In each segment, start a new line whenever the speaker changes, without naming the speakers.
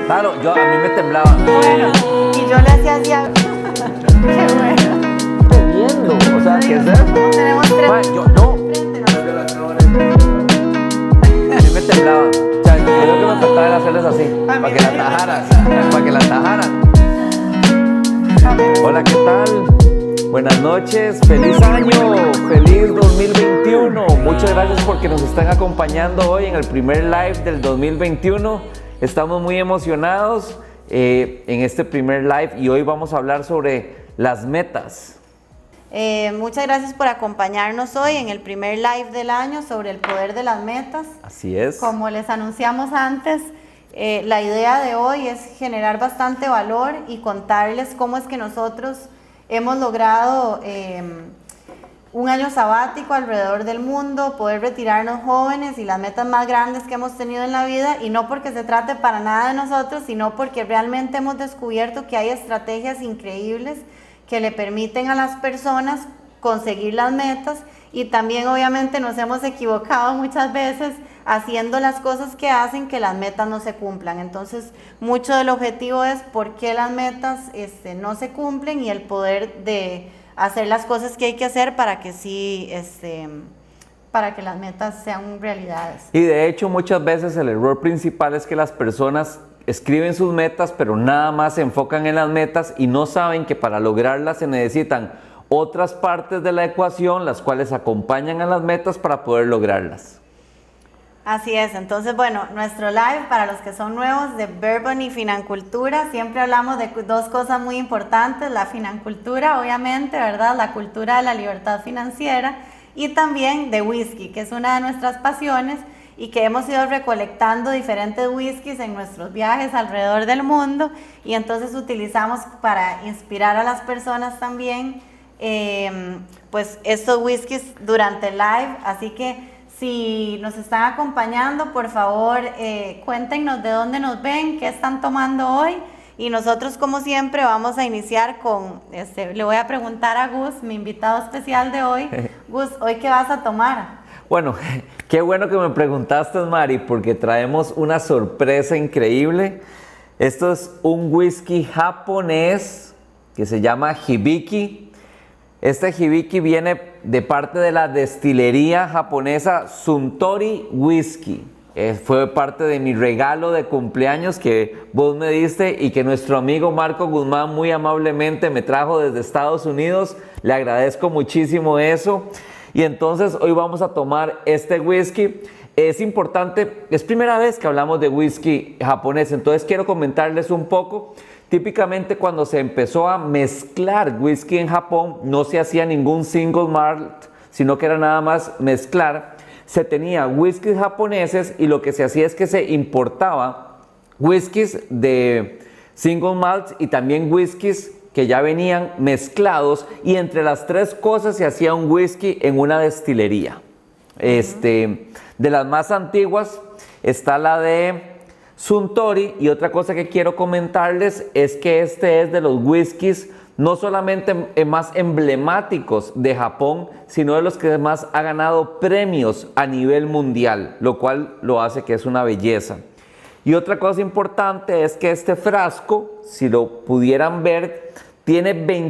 Claro, a mí me temblaba.
Bueno, y yo le hacía así a... Qué bueno.
Viendo, o sea, ¿qué es eso?
Tenemos tres.
Ma, yo no. A mí me temblaba. O sea, yo lo que me faltaba era hacerles así, para que la atajaran, para que la atajaran. Hola, ¿qué tal? Buenas noches, feliz año, feliz 2021. Muchas gracias porque nos están acompañando hoy en el primer live del 2021. Estamos muy emocionados en este primer live y hoy vamos a hablar sobre las metas.
Muchas gracias por acompañarnos hoy en el primer live del año sobre el poder de las metas.
Así es.
Como les anunciamos antes, la idea de hoy es generar bastante valor y contarles cómo es que nosotros hemos logrado un año sabático alrededor del mundo, poder retirarnos jóvenes y las metas más grandes que hemos tenido en la vida, y no porque se trate para nada de nosotros, sino porque realmente hemos descubierto que hay estrategias increíbles que le permiten a las personas conseguir las metas, y también obviamente nos hemos equivocado muchas veces haciendo las cosas que hacen que las metas no se cumplan. Entonces, mucho del objetivo es por qué las metas no se cumplen y el poder de hacer las cosas que hay que hacer para que sí, para que las metas sean realidades.
Y de hecho, muchas veces el error principal es que las personas escriben sus metas, pero nada más se enfocan en las metas y no saben que para lograrlas se necesitan otras partes de la ecuación, las cuales acompañan a las metas para poder lograrlas.
Así es. Entonces, bueno, nuestro live, para los que son nuevos, de Bourbon y Financultura, siempre hablamos de dos cosas muy importantes: la financultura, obviamente, ¿verdad? La cultura de la libertad financiera, y también de whisky, que es una de nuestras pasiones y que hemos ido recolectando diferentes whiskies en nuestros viajes alrededor del mundo, y entonces utilizamos para inspirar a las personas también, pues estos whiskies durante el live. Así que si nos están acompañando, por favor, cuéntenos de dónde nos ven, qué están tomando hoy, y nosotros, como siempre, vamos a iniciar con, le voy a preguntar a Gus, mi invitado especial de hoy. Gus, ¿hoy qué vas a tomar?
Bueno, qué bueno que me preguntaste, Mari, porque traemos una sorpresa increíble. Esto es un whisky japonés que se llama Hibiki. Este Hibiki viene de parte de la destilería japonesa Suntory Whisky. Fue parte de mi regalo de cumpleaños que vos me diste y que nuestro amigo Marco Guzmán muy amablemente me trajo desde Estados Unidos. Le agradezco muchísimo eso. Y entonces hoy vamos a tomar este whisky. Es importante, es primera vez que hablamos de whisky japonés, entonces quiero comentarles un poco. Típicamente cuando se empezó a mezclar whisky en Japón, no se hacía ningún single malt, sino que era nada más mezclar. Se tenía whiskies japoneses y lo que se hacía es que se importaba whiskies de single malt y también whiskies que ya venían mezclados, y entre las tres cosas se hacía un whisky en una destilería. De las más antiguas está la de Suntory, y otra cosa que quiero comentarles es que este es de los whiskies no solamente más emblemáticos de Japón, sino de los que más ha ganado premios a nivel mundial, lo cual lo hace que es una belleza. Y otra cosa importante es que este frasco, si lo pudieran ver, tiene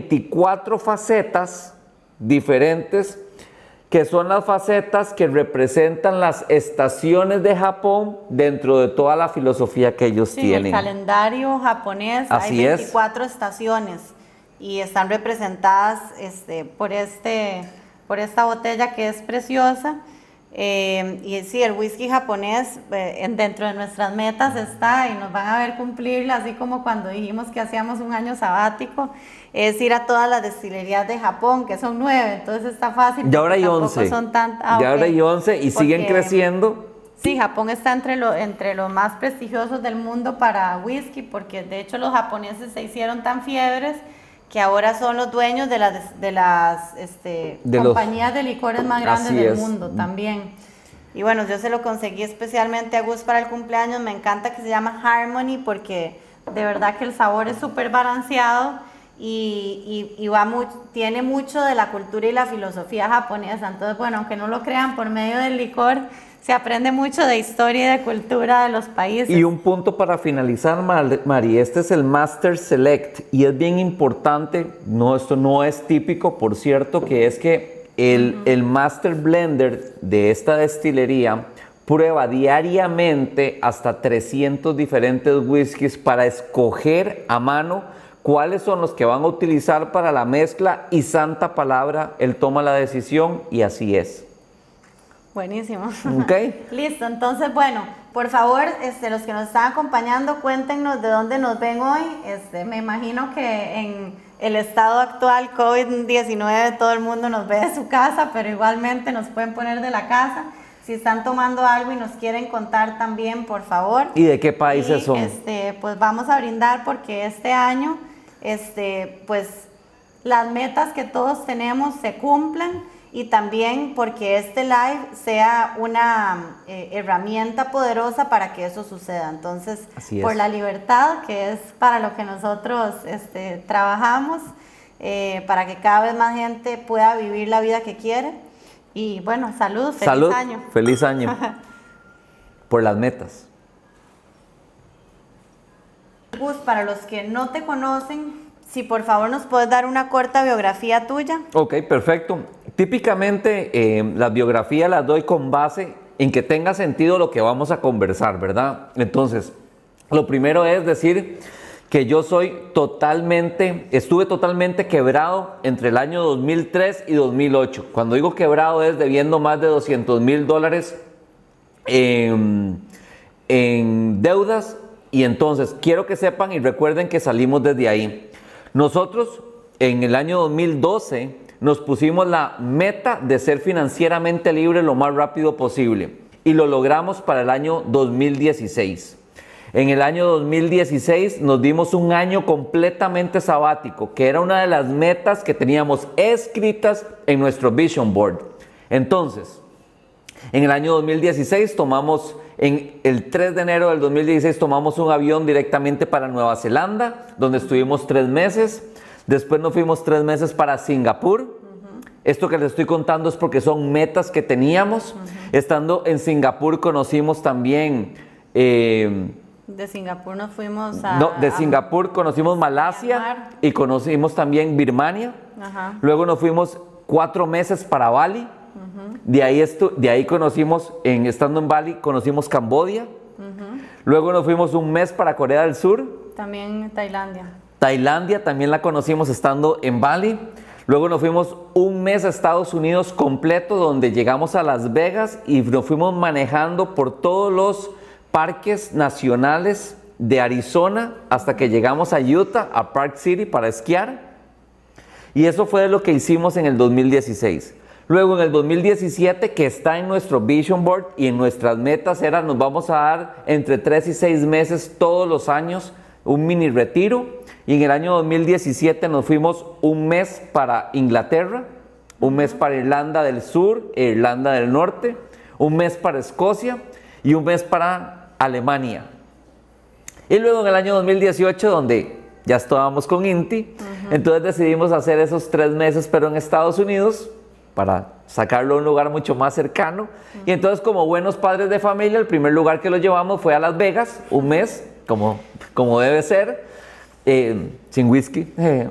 24 facetas diferentes, que son las facetas que representan las estaciones de Japón dentro de toda la filosofía que ellos tienen.
En el calendario japonés hay 24 estaciones y están representadas por esta botella que es preciosa. Y sí, el whisky japonés dentro de nuestras metas está, y nos van a ver cumplirla, así como cuando dijimos que hacíamos un año sabático, es ir a todas las destilerías de Japón, que son 9, entonces está fácil.
Ya ahora hay 11. Ya ahora hay 11 y siguen creciendo.
Sí, Japón está entre los más prestigiosos del mundo para whisky, porque de hecho los japoneses se hicieron tan fiebres que ahora son los dueños de las compañías de licores más grandes del mundo también. Y bueno, yo se lo conseguí especialmente a Gus para el cumpleaños. Me encanta que se llama Harmony, porque de verdad que el sabor es súper balanceado y tiene mucho de la cultura y la filosofía japonesa. Entonces, bueno, aunque no lo crean, por medio del licor se aprende mucho de historia y de cultura de los países.
Y un punto para finalizar, Mari, este es el Master Select y es bien importante, no, esto no es típico, por cierto, que es que el Master Blender de esta destilería prueba diariamente hasta 300 diferentes whiskies para escoger a mano cuáles son los que van a utilizar para la mezcla y santa palabra, él toma la decisión y así es.
Buenísimo.
Okay.
Listo, entonces bueno, por favor, los que nos están acompañando, cuéntenos de dónde nos ven hoy. Me imagino que en el estado actual COVID-19 todo el mundo nos ve de su casa, pero igualmente nos pueden poner de la casa. Si están tomando algo y nos quieren contar también, por favor.
¿Y de qué países son?
Pues vamos a brindar porque este año, pues las metas que todos tenemos se cumplen. Y también porque este live sea una herramienta poderosa para que eso suceda. Entonces, por la libertad, que es para lo que nosotros trabajamos, para que cada vez más gente pueda vivir la vida que quiere. Y bueno, salud, feliz año.
Feliz año. Por las metas.
Gus, para los que no te conocen, si por favor nos puedes dar una corta biografía tuya.
Ok, perfecto. Típicamente las biografías las doy con base en que tenga sentido lo que vamos a conversar, ¿verdad? Entonces, lo primero es decir que yo estuve totalmente quebrado entre el año 2003 y 2008. Cuando digo quebrado es debiendo más de $200,000 en deudas, y entonces quiero que sepan y recuerden que salimos desde ahí. Nosotros en el año 2012 nos pusimos la meta de ser financieramente libres lo más rápido posible y lo logramos para el año 2016. En el año 2016 nos dimos un año completamente sabático, que era una de las metas que teníamos escritas en nuestro Vision Board. Entonces, en el año 2016 en el 3 de enero del 2016 tomamos un avión directamente para Nueva Zelanda, donde estuvimos 3 meses. Después nos fuimos 3 meses para Singapur. Esto que les estoy contando es porque son metas que teníamos. Estando en Singapur conocimos también...
de Singapur nos fuimos
de Singapur conocimos Malasia y conocimos también Birmania. Luego nos fuimos 4 meses para Bali. De ahí conocimos, estando en Bali, conocimos Camboya. Luego nos fuimos un mes para Corea del Sur.
También Tailandia.
Tailandia también la conocimos estando en Bali. Luego nos fuimos un mes a Estados Unidos completo, donde llegamos a Las Vegas y nos fuimos manejando por todos los parques nacionales de Arizona hasta que llegamos a Utah, a Park City para esquiar. Y eso fue lo que hicimos en el 2016. Luego en el 2017, que está en nuestro Vision Board y en nuestras metas nos vamos a dar entre 3 y 6 meses todos los años un mini retiro. Y en el año 2017 nos fuimos un mes para Inglaterra, un mes para Irlanda del Sur e Irlanda del Norte, un mes para Escocia y un mes para Alemania. Y luego en el año 2018, donde ya estábamos con Inti, entonces decidimos hacer esos 3 meses, pero en Estados Unidos, para sacarlo a un lugar mucho más cercano. Y entonces, como buenos padres de familia, el primer lugar que lo llevamos fue a Las Vegas, un mes, como debe ser, sin whisky.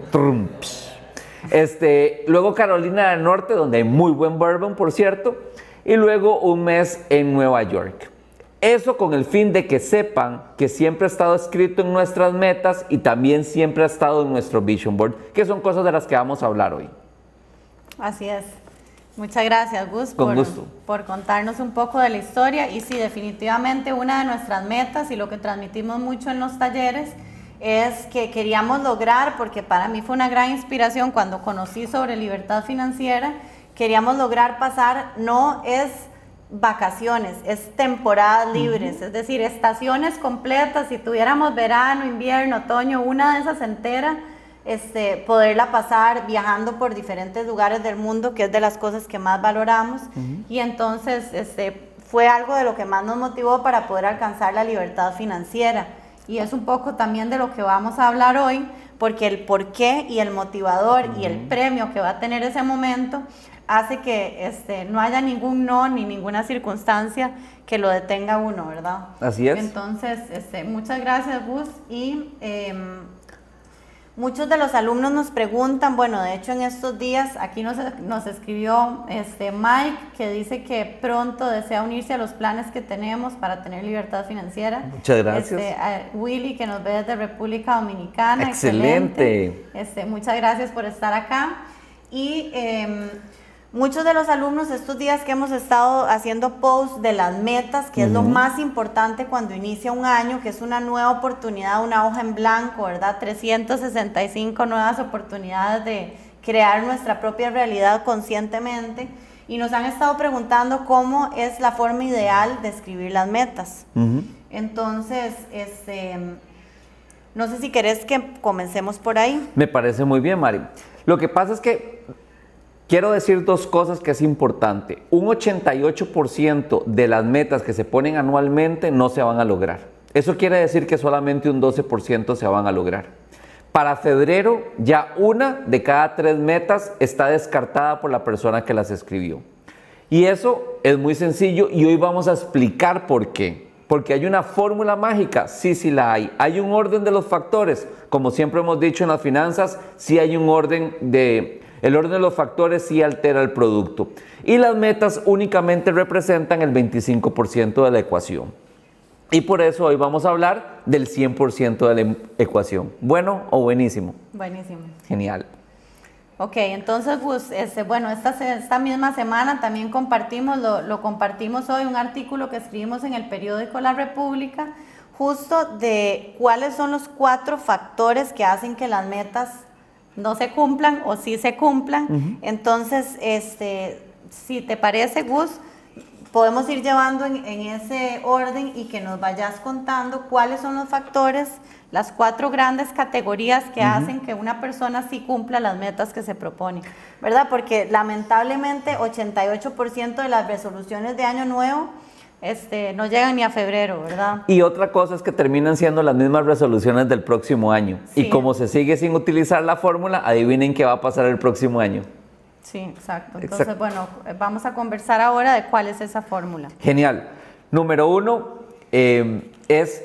Luego Carolina del Norte, donde hay muy buen bourbon, por cierto, y luego un mes en Nueva York. Eso con el fin de que sepan que siempre ha estado escrito en nuestras metas y también siempre ha estado en nuestro Vision Board, que son cosas de las que vamos a hablar hoy.
Así es. Muchas gracias, Gus, por contarnos un poco de la historia. Y sí, definitivamente una de nuestras metas y lo que transmitimos mucho en los talleres es que queríamos lograr, porque para mí fue una gran inspiración cuando conocí sobre libertad financiera, queríamos lograr pasar, no es vacaciones, es temporadas libres, es decir, estaciones completas. Si tuviéramos verano, invierno, otoño, una de esas enteras, poderla pasar viajando por diferentes lugares del mundo, que es de las cosas que más valoramos. Y entonces fue algo de lo que más nos motivó para poder alcanzar la libertad financiera. Y es un poco también de lo que vamos a hablar hoy, porque el porqué y el motivador y el premio que va a tener ese momento hace que no haya ningún no ni ninguna circunstancia que lo detenga uno, ¿verdad?
Así es.
Entonces, muchas gracias, Gus. Y muchos de los alumnos nos preguntan, bueno, de hecho en estos días aquí nos escribió Mike, que dice que pronto desea unirse a los planes que tenemos para tener libertad financiera.
Muchas gracias.
Willy, que nos ve desde República Dominicana.
Excelente.
Muchas gracias por estar acá. Y muchos de los alumnos estos días que hemos estado haciendo posts de las metas, que es lo más importante cuando inicia un año, que es una nueva oportunidad, una hoja en blanco, ¿verdad? 365 nuevas oportunidades de crear nuestra propia realidad conscientemente. Y nos han estado preguntando cómo es la forma ideal de escribir las metas. Entonces, no sé si querés que comencemos por ahí.
Me parece muy bien, Mari. Lo que pasa es que quiero decir dos cosas que es importante. Un 88% de las metas que se ponen anualmente no se van a lograr. Eso quiere decir que solamente un 12% se van a lograr. Para febrero, ya 1 de cada 3 metas está descartada por la persona que las escribió. Y eso es muy sencillo y hoy vamos a explicar por qué. Porque hay una fórmula mágica, sí la hay. Hay un orden de los factores, como siempre hemos dicho en las finanzas, sí hay un orden el orden de los factores sí altera el producto. Y las metas únicamente representan el 25% de la ecuación. Y por eso hoy vamos a hablar del 100% de la ecuación. ¿Bueno o buenísimo?
Buenísimo.
Genial.
Ok, entonces, pues, bueno, esta misma semana también compartimos, lo compartimos hoy, un artículo que escribimos en el periódico La República, justo de cuáles son los 4 factores que hacen que las metas no se cumplan o sí se cumplan. Entonces, si te parece, Gus, podemos ir llevando en ese orden y que nos vayas contando cuáles son los factores, las 4 grandes categorías que hacen que una persona sí cumpla las metas que se propone, ¿verdad? Porque lamentablemente 88% de las resoluciones de año nuevo no llegan ni a febrero, ¿verdad?
Y otra cosa es que terminan siendo las mismas resoluciones del próximo año. Sí. Y como se sigue sin utilizar la fórmula, adivinen qué va a pasar el próximo año.
Sí, exacto. Entonces, bueno, vamos a conversar ahora de cuál es esa fórmula.
Genial. Número 1 es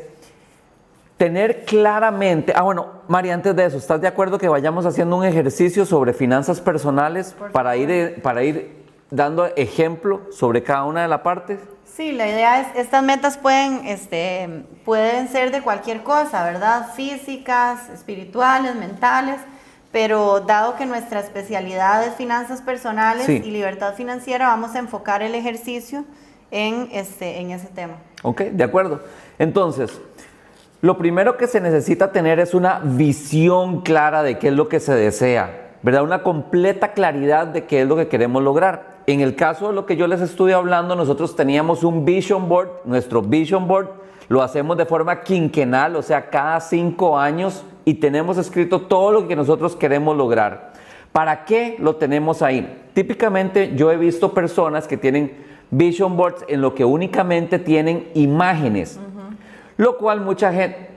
tener claramente... bueno, María, antes de eso, ¿estás de acuerdo que vayamos haciendo un ejercicio sobre finanzas personales para ir dando ejemplo sobre cada una de las partes?
Sí, la idea es, estas metas pueden ser de cualquier cosa, ¿verdad? Físicas, espirituales, mentales, pero dado que nuestra especialidad es finanzas personales y libertad financiera, vamos a enfocar el ejercicio en ese tema.
Ok, de acuerdo. Entonces, lo primero que se necesita tener es una visión clara de qué es lo que se desea, ¿verdad? Una completa claridad de qué es lo que queremos lograr. En el caso de lo que yo les estoy hablando, nosotros teníamos un vision board. Nuestro vision board lo hacemos de forma quinquenal, o sea, cada 5 años, y tenemos escrito todo lo que nosotros queremos lograr. ¿Para qué lo tenemos ahí? Típicamente yo he visto personas que tienen vision boards en lo que únicamente tienen imágenes, lo cual mucha gente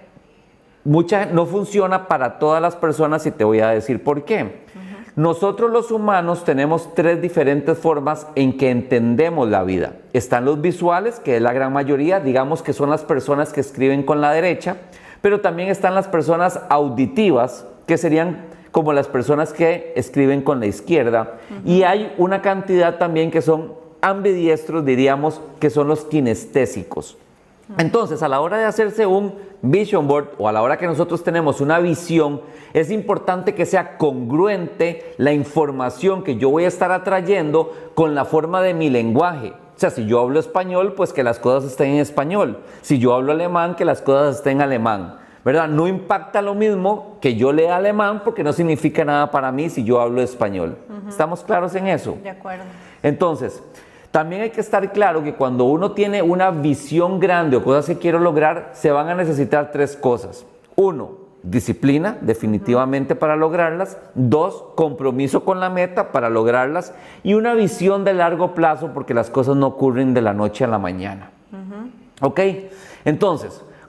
no funciona para todas las personas, y te voy a decir por qué. Nosotros los humanos tenemos 3 diferentes formas en que entendemos la vida. Están los visuales, que es la gran mayoría, digamos que son las personas que escriben con la derecha, pero también están las personas auditivas, que serían como las personas que escriben con la izquierda, y hay una cantidad también que son ambidiestros, diríamos, que son los kinestésicos. Entonces, a la hora de hacerse un vision board o a la hora que nosotros tenemos una visión, es importante que sea congruente la información que yo voy a estar atrayendo con la forma de mi lenguaje. O sea, si yo hablo español, pues que las cosas estén en español. Si yo hablo alemán, que las cosas estén en alemán, ¿verdad? No impacta lo mismo que yo lea alemán porque no significa nada para mí si yo hablo español. ¿Estamos claros en eso?
De acuerdo.
Entonces, también hay que estar claro que cuando uno tiene una visión grande o cosas que quiero lograr, se van a necesitar 3 cosas. 1, disciplina, definitivamente para lograrlas. 2, compromiso con la meta para lograrlas. Y una visión de largo plazo, porque las cosas no ocurren de la noche a la mañana. ¿Ok? Entonces,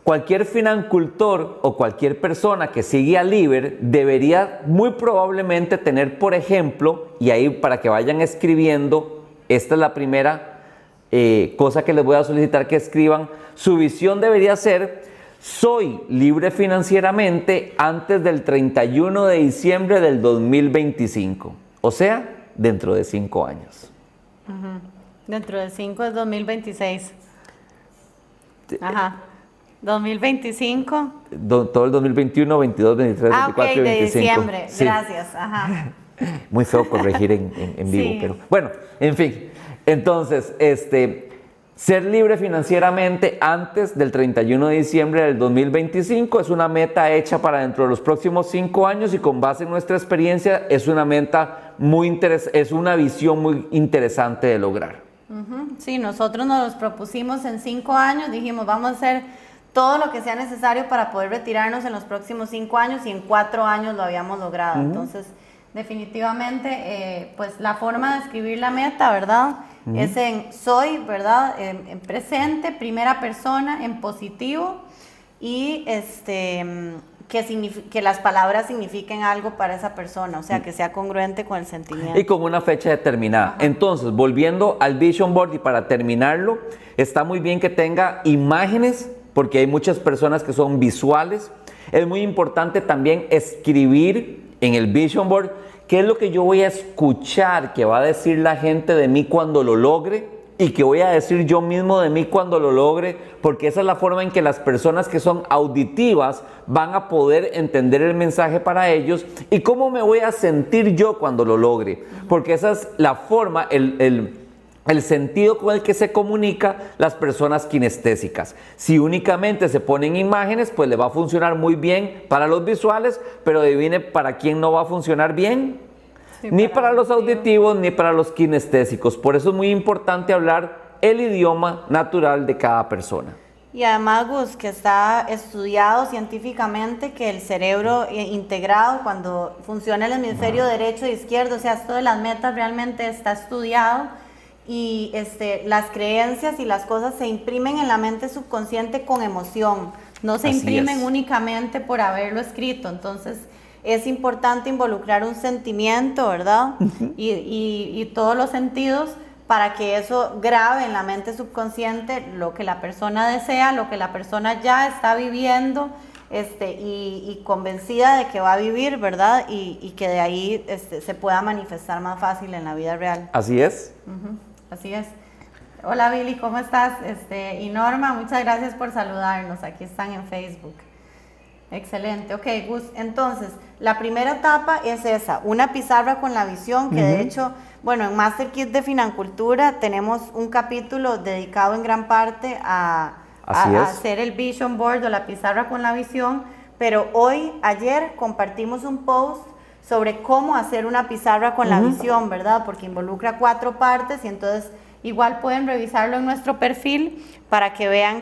Cualquier financultor o cualquier persona que sigue a Liber debería muy probablemente tener, por ejemplo, y ahí para que vayan escribiendo, esta es la primera cosa que les voy a solicitar que escriban, su visión debería ser: soy libre financieramente antes del 31 de diciembre del 2025, o sea, dentro de 5 años.
Dentro de 5 es 2026. Ajá. 2025.
Todo el 2021, 22, 23, 24 y 25.
De diciembre.
Sí.
Gracias. Ajá.
Muy feo corregir en vivo,
Sí.
pero bueno, en fin. Entonces, ser libre financieramente antes del 31 de diciembre del 2025 es una meta hecha para dentro de los próximos 5 años y con base en nuestra experiencia es una meta es una visión muy interesante de lograr.
Sí, nosotros nos los propusimos en 5 años, dijimos vamos a hacer todo lo que sea necesario para poder retirarnos en los próximos 5 años y en 4 años lo habíamos logrado. Entonces, definitivamente, pues la forma de escribir la meta, ¿verdad? Es en soy, ¿verdad? En presente, primera persona, en positivo y que las palabras signifiquen algo para esa persona, o sea, que sea congruente con el sentimiento.
Y con una fecha determinada. Ajá. Entonces, volviendo al Vision Board y para terminarlo, está muy bien que tenga imágenes, porque hay muchas personas que son visuales. Es muy importante también escribir en el Vision Board qué es lo que yo voy a escuchar que va a decir la gente de mí cuando lo logre y que voy a decir yo mismo de mí cuando lo logre, porque esa es la forma en que las personas que son auditivas van a poder entender el mensaje para ellos y cómo me voy a sentir yo cuando lo logre, porque esa es la forma, el sentido con el que se comunica las personas kinestésicas. Si únicamente se ponen imágenes, pues le va a funcionar muy bien para los visuales, pero adivine para quién no va a funcionar bien. Sí, ni para los auditivos ni para los kinestésicos. Por eso es muy importante hablar el idioma natural de cada persona.
Y además, Gus, que está estudiado científicamente que el cerebro integrado, cuando funciona el hemisferio derecho e izquierdo, o sea, esto de las metas realmente está estudiado. Y las creencias y las cosas se imprimen en la mente subconsciente con emoción, no se imprimen únicamente por haberlo escrito. Entonces es importante involucrar un sentimiento, ¿verdad? Y todos los sentidos para que eso grabe en la mente subconsciente lo que la persona desea, lo que la persona ya está viviendo, y convencida de que va a vivir, ¿verdad? Y que de ahí se pueda manifestar más fácil en la vida real.
Así es.
Así es. Hola Billy, ¿cómo estás? Y Norma, muchas gracias por saludarnos. Aquí están en Facebook. Excelente. Ok, Gus, entonces, la primera etapa es esa, una pizarra con la visión, que de hecho, bueno, en Master Kit de Financultura tenemos un capítulo dedicado en gran parte a hacer el Vision Board o la pizarra con la visión, pero ayer compartimos un post sobre cómo hacer una pizarra con la visión, ¿verdad? Porque involucra 4 partes y entonces igual pueden revisarlo en nuestro perfil para que vean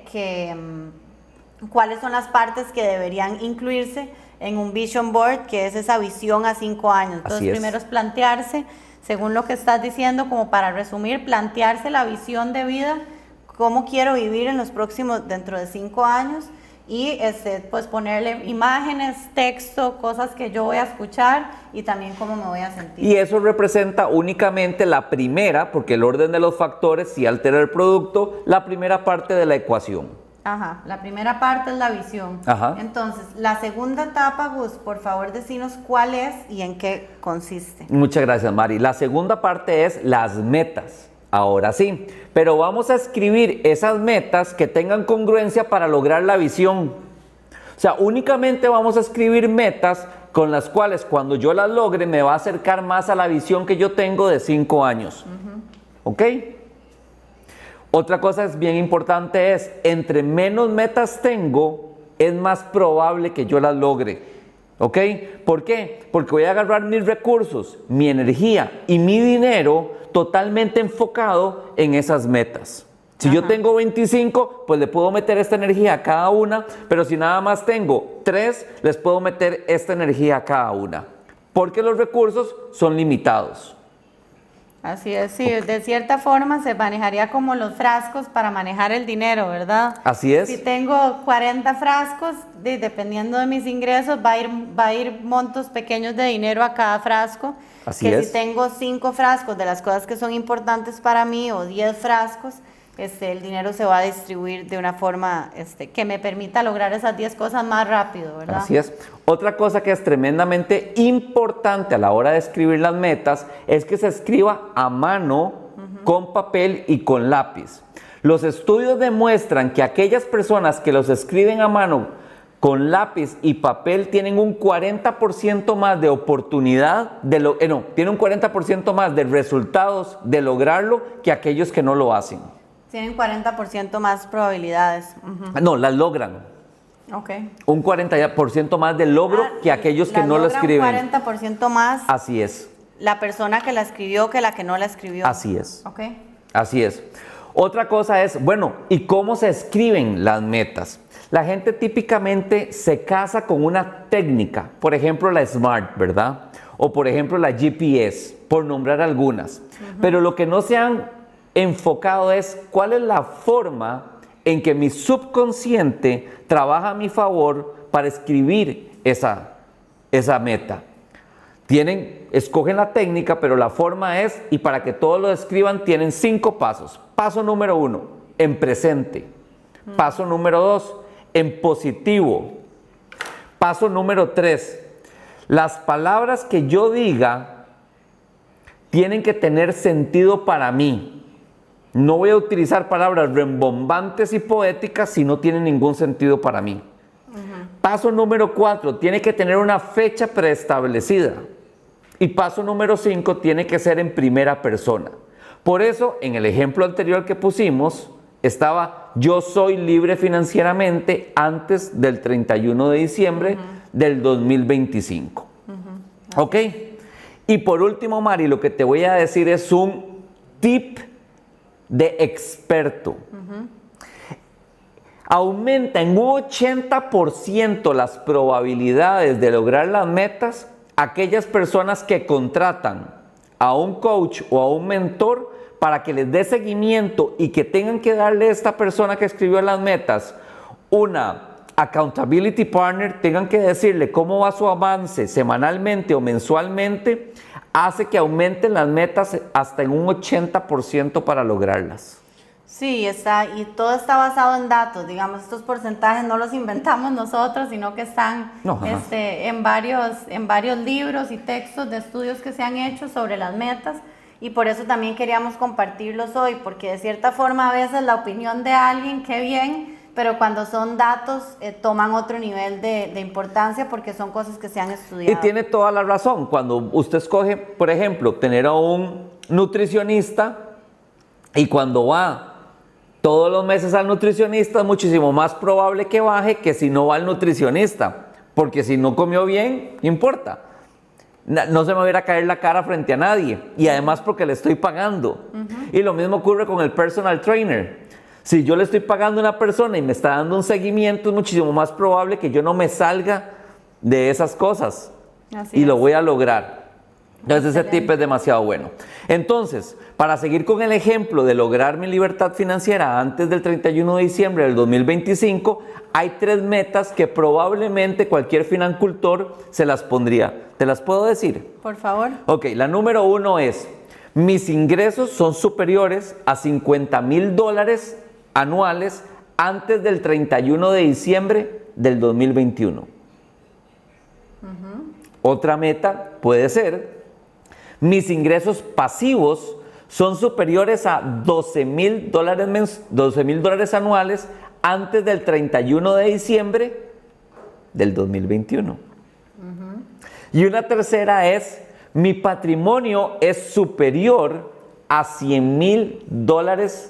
cuáles son las partes que deberían incluirse en un Vision Board, que es esa visión a 5 años. Entonces, primero es plantearse, según lo que estás diciendo, como para resumir, plantearse la visión de vida, cómo quiero vivir en los próximos, dentro de 5 años, y pues ponerle imágenes, texto, cosas que yo voy a escuchar y también cómo me voy a sentir.
Y eso representa únicamente la primera, porque el orden de los factores sí altera el producto, la primera parte de la ecuación.
Ajá, la primera parte es la visión.
Ajá.
Entonces, la segunda etapa, Gus, por favor, decinos cuál es y en qué consiste.
Muchas gracias, Mari. La segunda parte es las metas. Ahora sí, pero vamos a escribir esas metas que tengan congruencia para lograr la visión. O sea, únicamente vamos a escribir metas con las cuales cuando yo las logre me va a acercar más a la visión que yo tengo de 5 años. ¿Ok? Otra cosa es bien importante es, entre menos metas tengo, es más probable que yo las logre. ¿Ok? ¿Por qué? Porque voy a agarrar mis recursos, mi energía y mi dinero totalmente enfocado en esas metas. Si yo tengo 25, pues le puedo meter esta energía a cada una, pero si nada más tengo 3, les puedo meter esta energía a cada una, porque los recursos son limitados.
Así es, sí, de cierta forma se manejaría como los frascos para manejar el dinero, ¿verdad?
Así es.
Si tengo 40 frascos, dependiendo de mis ingresos, va a ir montos pequeños de dinero a cada frasco.
Así es.
Si tengo 5 frascos de las cosas que son importantes para mí o 10 frascos, el dinero se va a distribuir de una forma que me permita lograr esas 10 cosas más rápido, ¿verdad?
Así es. Otra cosa que es tremendamente importante a la hora de escribir las metas es que se escriba a mano, con papel y con lápiz. Los estudios demuestran que aquellas personas que los escriben a mano con lápiz y papel tienen un 40% más de oportunidad, tienen un 40% más de resultados de lograrlo que aquellos que no lo hacen.
Tienen 40% más probabilidades.
No, las logran.
Ok.
Un 40% más de logro que aquellos que no lo escriben.
Un 40% más.
Así es.
La persona que la escribió que la que no la escribió.
Así es.
Ok.
Así es. Otra cosa es, bueno, ¿y cómo se escriben las metas? La gente típicamente se casa con una técnica, por ejemplo la SMART, ¿verdad? O por ejemplo la GPS, por nombrar algunas. Pero lo que no se han enfocado es cuál es la forma en que mi subconsciente trabaja a mi favor para escribir esa meta. Escogen la técnica, pero la forma es, y para que todos lo escriban, tienen 5 pasos. Paso número 1, en presente. Paso número 2, en positivo. Paso número 3, las palabras que yo diga tienen que tener sentido para mí. No voy a utilizar palabras rimbombantes y poéticas si no tienen ningún sentido para mí. Paso número 4, tiene que tener una fecha preestablecida. Y paso número 5, tiene que ser en primera persona. Por eso, en el ejemplo anterior que pusimos, estaba yo soy libre financieramente antes del 31 de diciembre del 2025. ¿Ok? Y por último, Mari, lo que te voy a decir es un tip de experto. Aumenta en un 80% las probabilidades de lograr las metas aquellas personas que contratan a un coach o a un mentor para que les dé seguimiento y que tengan que darle a esta persona que escribió las metas una accountability partner, tengan que decirle cómo va su avance semanalmente o mensualmente, hace que aumenten las metas hasta en un 80% para lograrlas.
Sí, y todo está basado en datos, digamos, estos porcentajes no los inventamos nosotros, sino que están en varios libros y textos de estudios que se han hecho sobre las metas, y por eso también queríamos compartirlos hoy, porque de cierta forma a veces la opinión de alguien, qué bien, pero cuando son datos toman otro nivel de importancia porque son cosas que se han estudiado.
Y tiene toda la razón. Cuando usted escoge, por ejemplo, tener a un nutricionista y cuando va todos los meses al nutricionista, es muchísimo más probable que baje que si no va al nutricionista, porque si no comió bien, no importa. No se me va a ir a caer la cara frente a nadie, y además porque le estoy pagando. Y lo mismo ocurre con el personal trainer. Si yo le estoy pagando a una persona y me está dando un seguimiento, es muchísimo más probable que yo no me salga de esas cosas. Así lo voy a lograr. Entonces ese tip es demasiado bueno. Entonces, para seguir con el ejemplo de lograr mi libertad financiera antes del 31 de diciembre del 2025, hay 3 metas que probablemente cualquier financultor se las pondría. ¿Te las puedo decir?
Por favor.
Ok, la número 1 es, mis ingresos son superiores a $50,000 anuales antes del 31 de diciembre del 2021. Otra meta puede ser, mis ingresos pasivos son superiores a $12,000 anuales antes del 31 de diciembre del 2021. Y una tercera es, mi patrimonio es superior a $100,000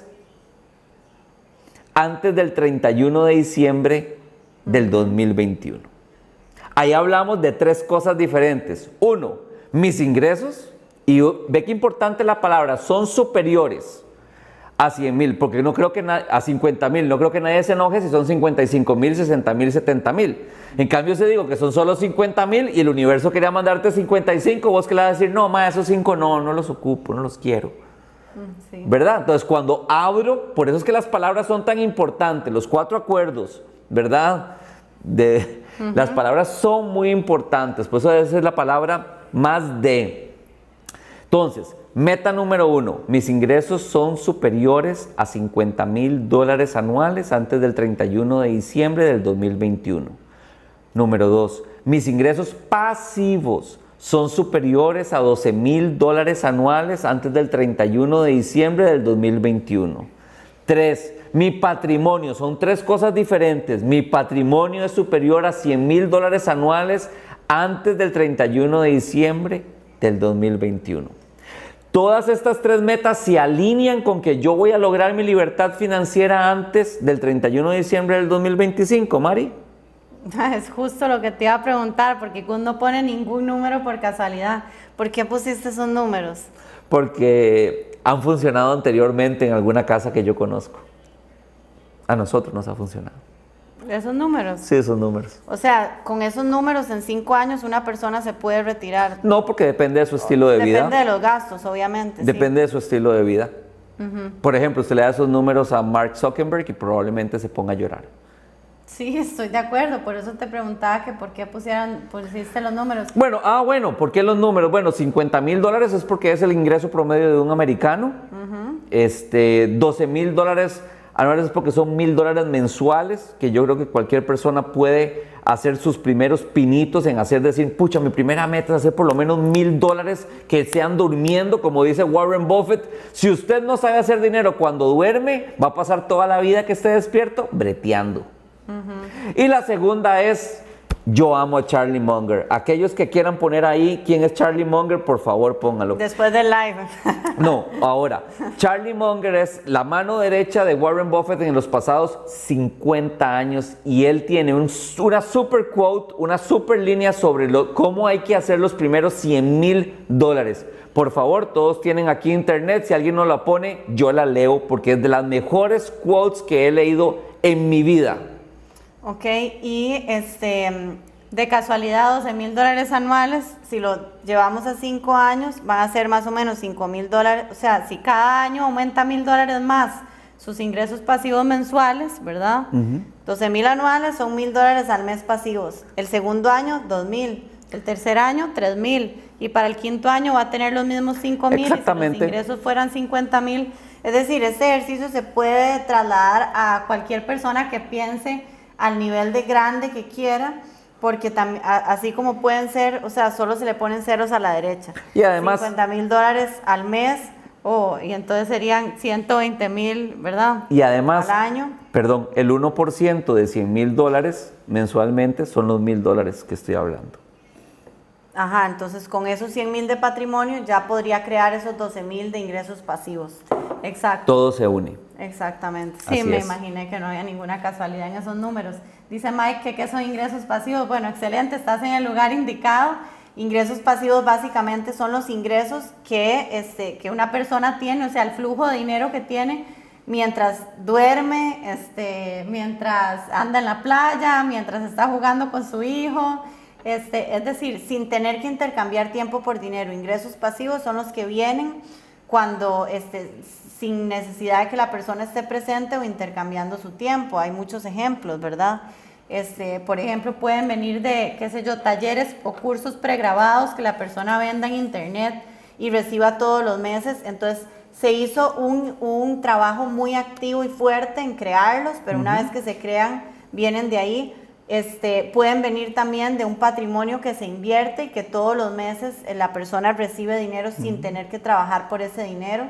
antes del 31 de diciembre del 2021. Ahí hablamos de 3 cosas diferentes. 1, mis ingresos, y ve qué importante la palabra, son superiores a 100,000, porque no creo que a 50,000, no creo que nadie se enoje si son 55,000, 60,000, 70,000. En cambio, si digo que son solo 50,000 y el universo quería mandarte 55, vos que le vas a decir, no, ma, esos 5 no los ocupo, no los quiero. Sí. ¿Verdad? Entonces, cuando abro, por eso es que las palabras son tan importantes, los 4 acuerdos, ¿verdad? Las palabras son muy importantes, por eso debe ser la palabra más de. Entonces, meta número 1, mis ingresos son superiores a $50,000 anuales antes del 31 de diciembre del 2021. Número 2, mis ingresos pasivos son superiores a $12,000 anuales antes del 31 de diciembre del 2021. 3, mi patrimonio, son 3 cosas diferentes. Mi patrimonio es superior a $100,000 anuales antes del 31 de diciembre del 2021. Todas estas 3 metas se alinean con que yo voy a lograr mi libertad financiera antes del 31 de diciembre del 2025, Mari.
Es justo lo que te iba a preguntar, porque Gus no pone ningún número por casualidad. ¿Por qué pusiste esos números?
Porque han funcionado anteriormente en alguna casa que yo conozco. A nosotros nos ha funcionado.
¿Esos números?
Sí, esos números.
O sea, con esos números en 5 años una persona se puede retirar.
No, porque depende de su estilo de vida.
Depende de los gastos, obviamente.
Depende de su estilo de vida. Por ejemplo, usted le da esos números a Mark Zuckerberg y probablemente se ponga a llorar.
Sí, estoy de acuerdo, por eso te preguntaba que por qué pusiste los números.
Bueno, ¿por qué los números? Bueno, $50,000 es porque es el ingreso promedio de un americano. $12,000 anuales es porque son $1,000 mensuales, que yo creo que cualquier persona puede hacer sus primeros pinitos en decir, pucha, mi primera meta es hacer por lo menos $1,000 que sean durmiendo, como dice Warren Buffett. Si usted no sabe hacer dinero cuando duerme, va a pasar toda la vida que esté despierto breteando. Y la segunda es, yo amo a Charlie Munger. Aquellos que quieran poner ahí quién es Charlie Munger, por favor póngalo.
Después del live.
No, ahora, Charlie Munger es la mano derecha de Warren Buffett en los pasados 50 años y él tiene una super quote, una super línea sobre cómo hay que hacer los primeros $100,000. Por favor, todos tienen aquí internet, si alguien no la pone, yo la leo porque es de las mejores quotes que he leído en mi vida.
Ok, y de casualidad $12,000 anuales, si lo llevamos a 5 años, van a ser más o menos $5,000, o sea, si cada año aumenta $1,000 más sus ingresos pasivos mensuales, ¿verdad? 12,000 anuales son $1,000 al mes pasivos, el segundo año 2,000, el tercer año 3,000 y para el quinto año va a tener los mismos 5,000 y si los ingresos fueran 50,000, es decir, este ejercicio se puede trasladar a cualquier persona que piense al nivel de grande que quiera, porque así como pueden ser, o sea, solo se le ponen ceros a la derecha.
Y además
$50,000 al mes, y entonces serían 120,000, ¿verdad?
Y además,
al año.
Perdón, el 1% de $100,000 mensualmente son los $1,000 que estoy hablando.
Ajá, entonces con esos 100,000 de patrimonio ya podría crear esos 12,000 de ingresos pasivos. Exacto.
Todo se une.
Exactamente. Sí, me imaginé que no había ninguna casualidad en esos números. Dice Mike que ¿qué son ingresos pasivos? Bueno, excelente, estás en el lugar indicado. Ingresos pasivos básicamente son los ingresos que una persona tiene, o sea, el flujo de dinero que tiene mientras duerme, mientras anda en la playa, mientras está jugando con su hijo. Es decir, sin tener que intercambiar tiempo por dinero. Ingresos pasivos son los que vienen cuando sin necesidad de que la persona esté presente o intercambiando su tiempo. Hay muchos ejemplos, ¿verdad? Por ejemplo, pueden venir de, qué sé yo, talleres o cursos pregrabados que la persona venda en internet y reciba todos los meses. Entonces, se hizo un trabajo muy activo y fuerte en crearlos, pero una vez que se crean, vienen de ahí. Pueden venir también de un patrimonio que se invierte y que todos los meses la persona recibe dinero sin tener que trabajar por ese dinero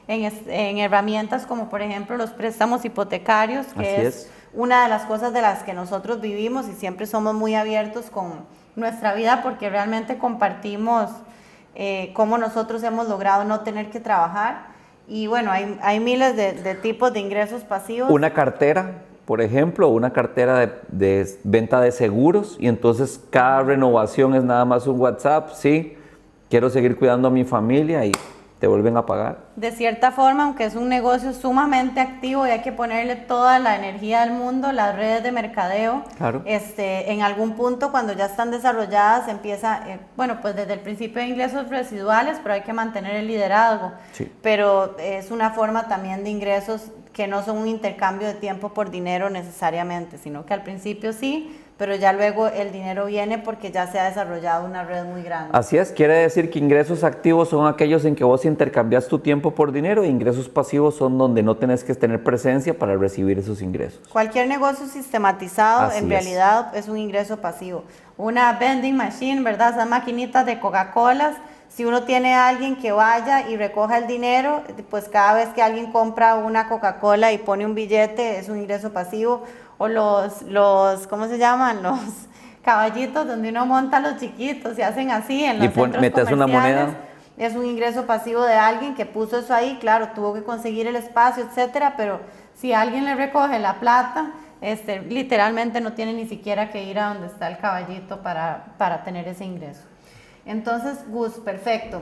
en herramientas como por ejemplo los préstamos hipotecarios, que es una de las cosas de las que nosotros vivimos y siempre somos muy abiertos con nuestra vida porque realmente compartimos cómo nosotros hemos logrado no tener que trabajar y bueno, hay miles de tipos de ingresos pasivos.
Una cartera. Por ejemplo, una cartera de venta de seguros y entonces cada renovación es nada más un WhatsApp, sí, quiero seguir cuidando a mi familia y te vuelven a pagar.
De cierta forma, aunque es un negocio sumamente activo y hay que ponerle toda la energía del mundo, las redes de mercadeo,
Claro.
En algún punto cuando ya están desarrolladas empieza, bueno, pues desde el principio de ingresos residuales, pero hay que mantener el liderazgo.
Sí.
Pero es una forma también de ingresos que no son un intercambio de tiempo por dinero necesariamente, sino que al principio sí, pero ya luego el dinero viene porque ya se ha desarrollado una red muy grande.
Así es, quiere decir que ingresos activos son aquellos en que vos intercambias tu tiempo por dinero, e ingresos pasivos son donde no tenés que tener presencia para recibir esos ingresos.
Cualquier negocio sistematizado
Así
en realidad es un ingreso pasivo. Una vending machine, ¿verdad? Esas maquinitas de Coca-Colas, si uno tiene a alguien que vaya y recoja el dinero, pues cada vez que alguien compra una Coca-Cola y pone un billete es un ingreso pasivo. O ¿cómo se llaman? Los caballitos donde uno monta a los chiquitos y hacen así en los centros
metes una moneda.
Es un ingreso pasivo de alguien que puso eso ahí, claro, tuvo que conseguir el espacio, etcétera, pero si alguien le recoge la plata, literalmente no tiene ni siquiera que ir a donde está el caballito para tener ese ingreso. Entonces, Gus, perfecto.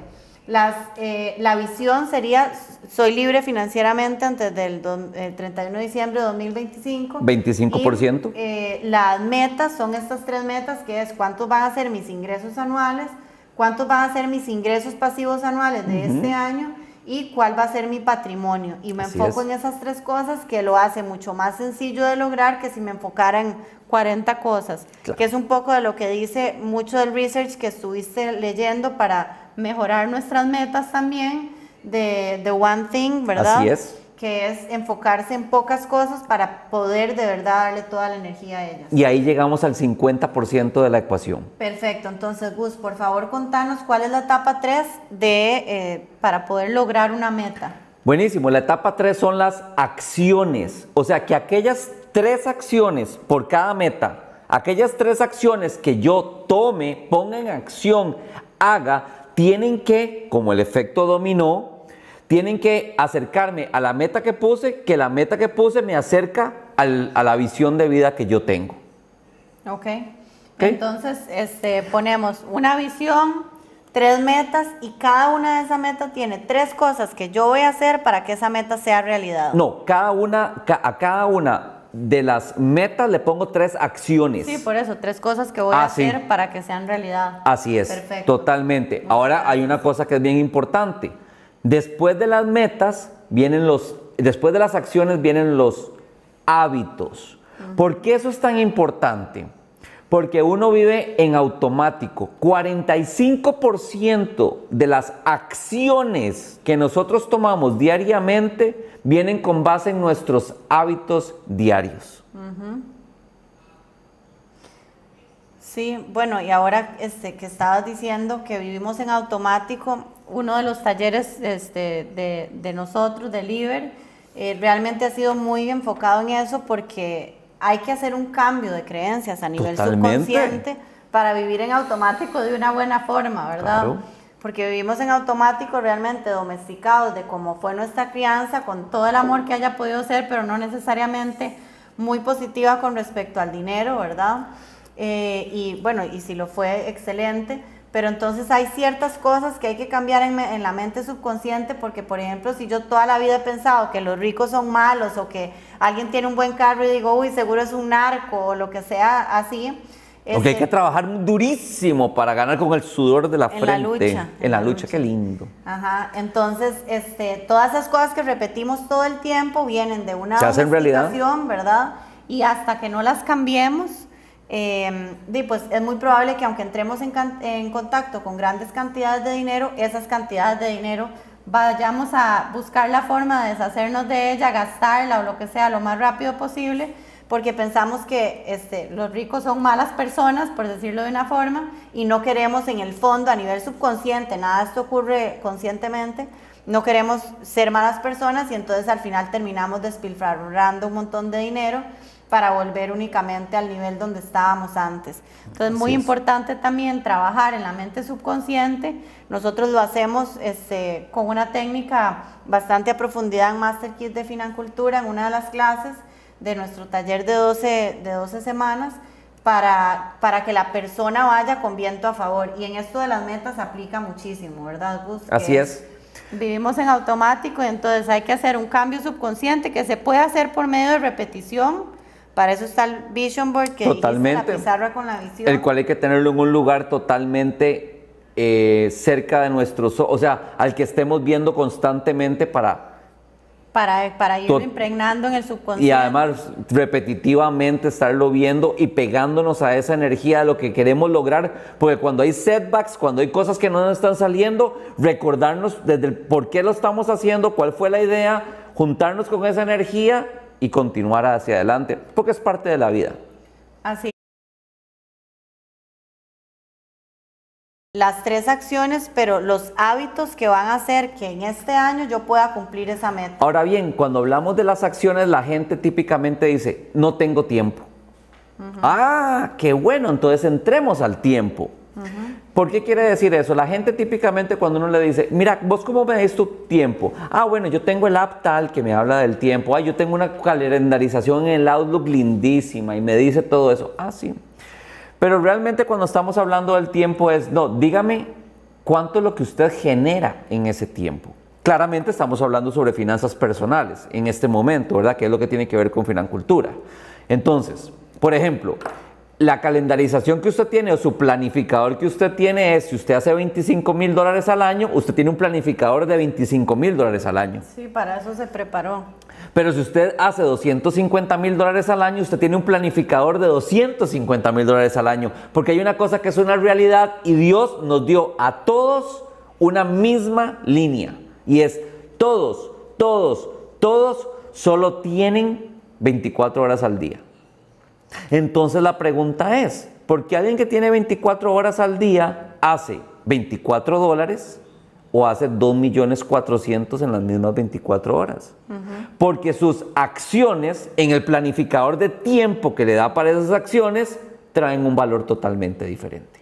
La visión sería, soy libre financieramente antes del 31 de diciembre de 2025.
25%.
Y, las metas son estas 3 metas, que es cuántos van a ser mis ingresos anuales, cuántos van a ser mis ingresos pasivos anuales de este año y cuál va a ser mi patrimonio. Y me enfoco en esas 3 cosas, que lo hace mucho más sencillo de lograr que si me enfocara en 40 cosas, claro. Que es un poco de lo que dice mucho del research que estuviste leyendo para mejorar nuestras metas también, de One Thing, ¿verdad?
Así es.
Que es enfocarse en pocas cosas para poder de verdad darle toda la energía a ellas.
Y ahí llegamos al 50% de la ecuación.
Perfecto, entonces Gus, por favor contanos cuál es la etapa 3 para poder lograr una meta.
Buenísimo, la etapa 3 son las acciones, o sea que aquellas 3 acciones por cada meta, aquellas 3 acciones que yo tome, ponga en acción, haga, tienen que, como el efecto dominó, tienen que acercarme a la meta que puse, que la meta que puse me acerca a la visión de vida que yo tengo.
Ok. Entonces ponemos una visión, 3 metas y cada una de esas metas tiene 3 cosas que yo voy a hacer para que esa meta sea realidad.
No, a cada una de las metas le pongo 3 acciones.
Sí, por eso, 3 cosas que voy a hacer para que sean realidad.
Así es. Perfecto. Totalmente. Ahora hay una cosa que es bien importante. Después de las metas después de las acciones vienen los hábitos. ¿Por qué eso es tan importante? Porque uno vive en automático. 45% de las acciones que nosotros tomamos diariamente vienen con base en nuestros hábitos diarios.
Sí, bueno, y ahora que estabas diciendo que vivimos en automático, uno de los talleres de nosotros, de Liber, realmente ha sido muy enfocado en eso porque hay que hacer un cambio de creencias a nivel subconsciente para vivir en automático de una buena forma, ¿verdad? Claro. Porque vivimos en automático realmente domesticados de cómo fue nuestra crianza, con todo el amor que haya podido ser, pero no necesariamente muy positiva con respecto al dinero, ¿verdad? Y bueno, y si lo fue, excelente, pero entonces hay ciertas cosas que hay que cambiar en la mente subconsciente, porque por ejemplo, si yo toda la vida he pensado que los ricos son malos o que alguien tiene un buen carro y digo, uy, seguro es un narco o lo que sea así.
Porque hay que trabajar durísimo para ganar con el sudor de la frente. En la lucha, qué lindo.
Ajá, entonces todas esas cosas que repetimos todo el tiempo vienen de una
domesticación,
¿verdad? Y hasta que no las cambiemos, pues es muy probable que aunque entremos en contacto con grandes cantidades de dinero, esas cantidades de dinero vayamos a buscar la forma de deshacernos de ella, gastarla o lo que sea lo más rápido posible, porque pensamos que los ricos son malas personas, por decirlo de una forma, y no queremos en el fondo, a nivel subconsciente, nada de esto ocurre conscientemente, no queremos ser malas personas y entonces al final terminamos despilfarrando un montón de dinero para volver únicamente al nivel donde estábamos antes. Entonces, muy importante también trabajar en la mente subconsciente. Nosotros lo hacemos con una técnica bastante a profundidad en Master Kit de Financultura, en una de las clases de nuestro taller de 12 semanas, para que la persona vaya con viento a favor. Y en esto de las metas aplica muchísimo, ¿verdad, Gus?
Así es.
Vivimos en automático y entonces hay que hacer un cambio subconsciente que se puede hacer por medio de repetición. Para eso está el Vision Board que
Totalmente.
dijiste, la pizarra con la visión.
El cual hay que tenerlo en un lugar totalmente cerca de nuestros ojos, o sea, al que estemos viendo constantemente para
irlo impregnando en el subconsciente.
Y además repetitivamente estarlo viendo y pegándonos a esa energía de lo que queremos lograr, porque cuando hay setbacks, cuando hay cosas que no nos están saliendo, recordarnos desde el por qué lo estamos haciendo, cuál fue la idea, juntarnos con esa energía y continuar hacia adelante, porque es parte de la vida.
Así. Las 3 acciones, pero los hábitos que van a hacer que en este año yo pueda cumplir esa meta.
Ahora bien, cuando hablamos de las acciones, la gente típicamente dice, no tengo tiempo. Ah, qué bueno, entonces entremos al tiempo. ¿Por qué quiere decir eso? La gente típicamente cuando uno le dice, mira, ¿vos cómo medís tu tiempo? Ah, bueno, yo tengo el app tal que me habla del tiempo. Ah, yo tengo una calendarización en el Outlook lindísima y me dice todo eso. Ah, sí. Pero realmente cuando estamos hablando del tiempo es, no, dígame cuánto es lo que usted genera en ese tiempo. Claramente estamos hablando sobre finanzas personales en este momento, ¿verdad? Que es lo que tiene que ver con financultura. Entonces, por ejemplo, la calendarización que usted tiene o su planificador que usted tiene es, si usted hace $25,000 al año, usted tiene un planificador de $25,000 al año.
Sí, para eso se preparó.
Pero si usted hace $250,000 al año, usted tiene un planificador de $250,000 al año. Porque hay una cosa que es una realidad y Dios nos dio a todos una misma línea. Y es, todos solo tienen 24 horas al día. Entonces la pregunta es, ¿por qué alguien que tiene 24 horas al día hace $24 o hace 2.400.000 en las mismas 24 horas? Porque sus acciones en el planificador de tiempo que le da para esas acciones traen un valor totalmente diferente.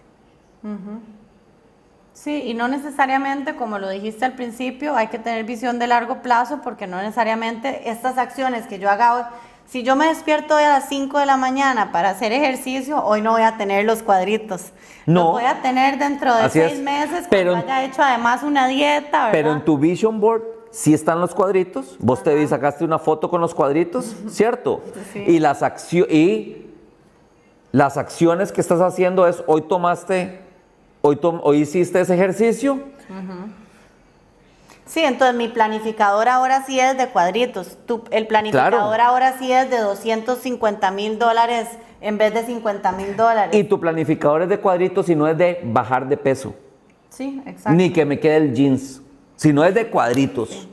Sí, y no necesariamente, como lo dijiste al principio, hay que tener visión de largo plazo, porque no necesariamente estas acciones que yo haga hoy, si yo me despierto hoy a las 5 de la mañana para hacer ejercicio, hoy no voy a tener los cuadritos.
No.
Los voy a tener dentro de 6 meses, cuando haya hecho además una dieta, ¿verdad?
Pero en tu Vision Board sí están los cuadritos. Vos te sacaste una foto con los cuadritos, ¿cierto?
Sí.
Y las acciones que estás haciendo es, hoy hiciste ese ejercicio.
Sí, entonces mi planificador ahora sí es de cuadritos. El planificador ahora sí es de $250,000 en vez de $50,000.
Y tu planificador es de cuadritos y no es de bajar de peso.
Sí, exacto.
Ni que me quede el jeans, sino es de cuadritos.
Sí.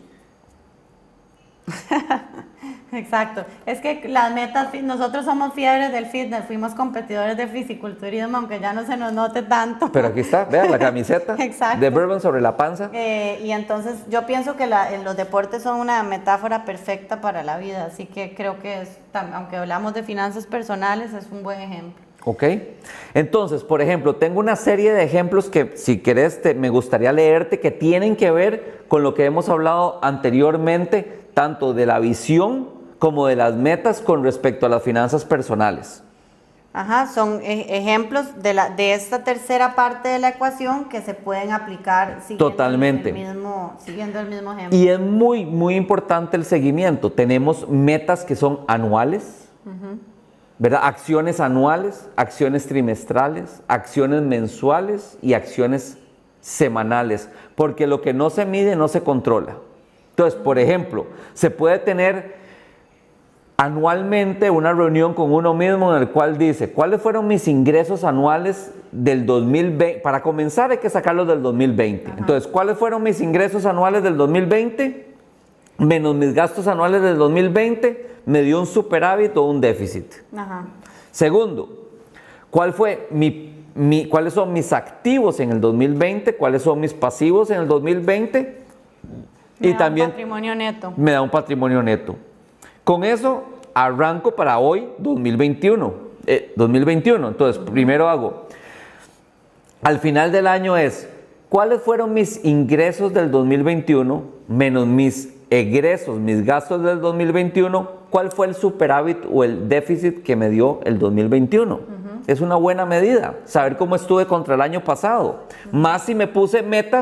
Exacto. Es que las metas, nosotros somos fiebres del fitness, fuimos competidores de fisiculturismo, aunque ya no se nos note tanto.
Pero aquí está, vean la camiseta de Bourbon sobre la panza.
Y entonces yo pienso que los deportes son una metáfora perfecta para la vida, así que creo que aunque hablamos de finanzas personales, es un buen ejemplo.
Ok, entonces, por ejemplo, tengo una serie de ejemplos que si querés me gustaría leerte que tienen que ver con lo que hemos hablado anteriormente, tanto de la visión como de las metas con respecto a las finanzas personales.
Ajá, son ejemplos de esta tercera parte de la ecuación que se pueden aplicar
totalmente
siguiendo el mismo ejemplo.
Y es muy, muy importante el seguimiento. Tenemos metas que son anuales, ¿verdad? Acciones anuales, acciones trimestrales, acciones mensuales y acciones semanales, porque lo que no se mide no se controla. Entonces, por ejemplo, se puede tener anualmente una reunión con uno mismo en el cual dice, ¿cuáles fueron mis ingresos anuales del 2020? Para comenzar hay que sacarlos del 2020. Entonces, ¿cuáles fueron mis ingresos anuales del 2020? Menos mis gastos anuales del 2020, me dio un superávit o un déficit. Segundo, ¿cuáles son mis activos en el 2020? ¿Cuáles son mis pasivos en el 2020?
Me da un patrimonio neto.
Me da un patrimonio neto. Con eso arranco para hoy, 2021. Entonces, primero hago, al final del año es, ¿cuáles fueron mis ingresos del 2021 menos mis egresos, mis gastos del 2021? ¿Cuál fue el superávit o el déficit que me dio el 2021? Es una buena medida, saber cómo estuve contra el año pasado. Más si me puse metas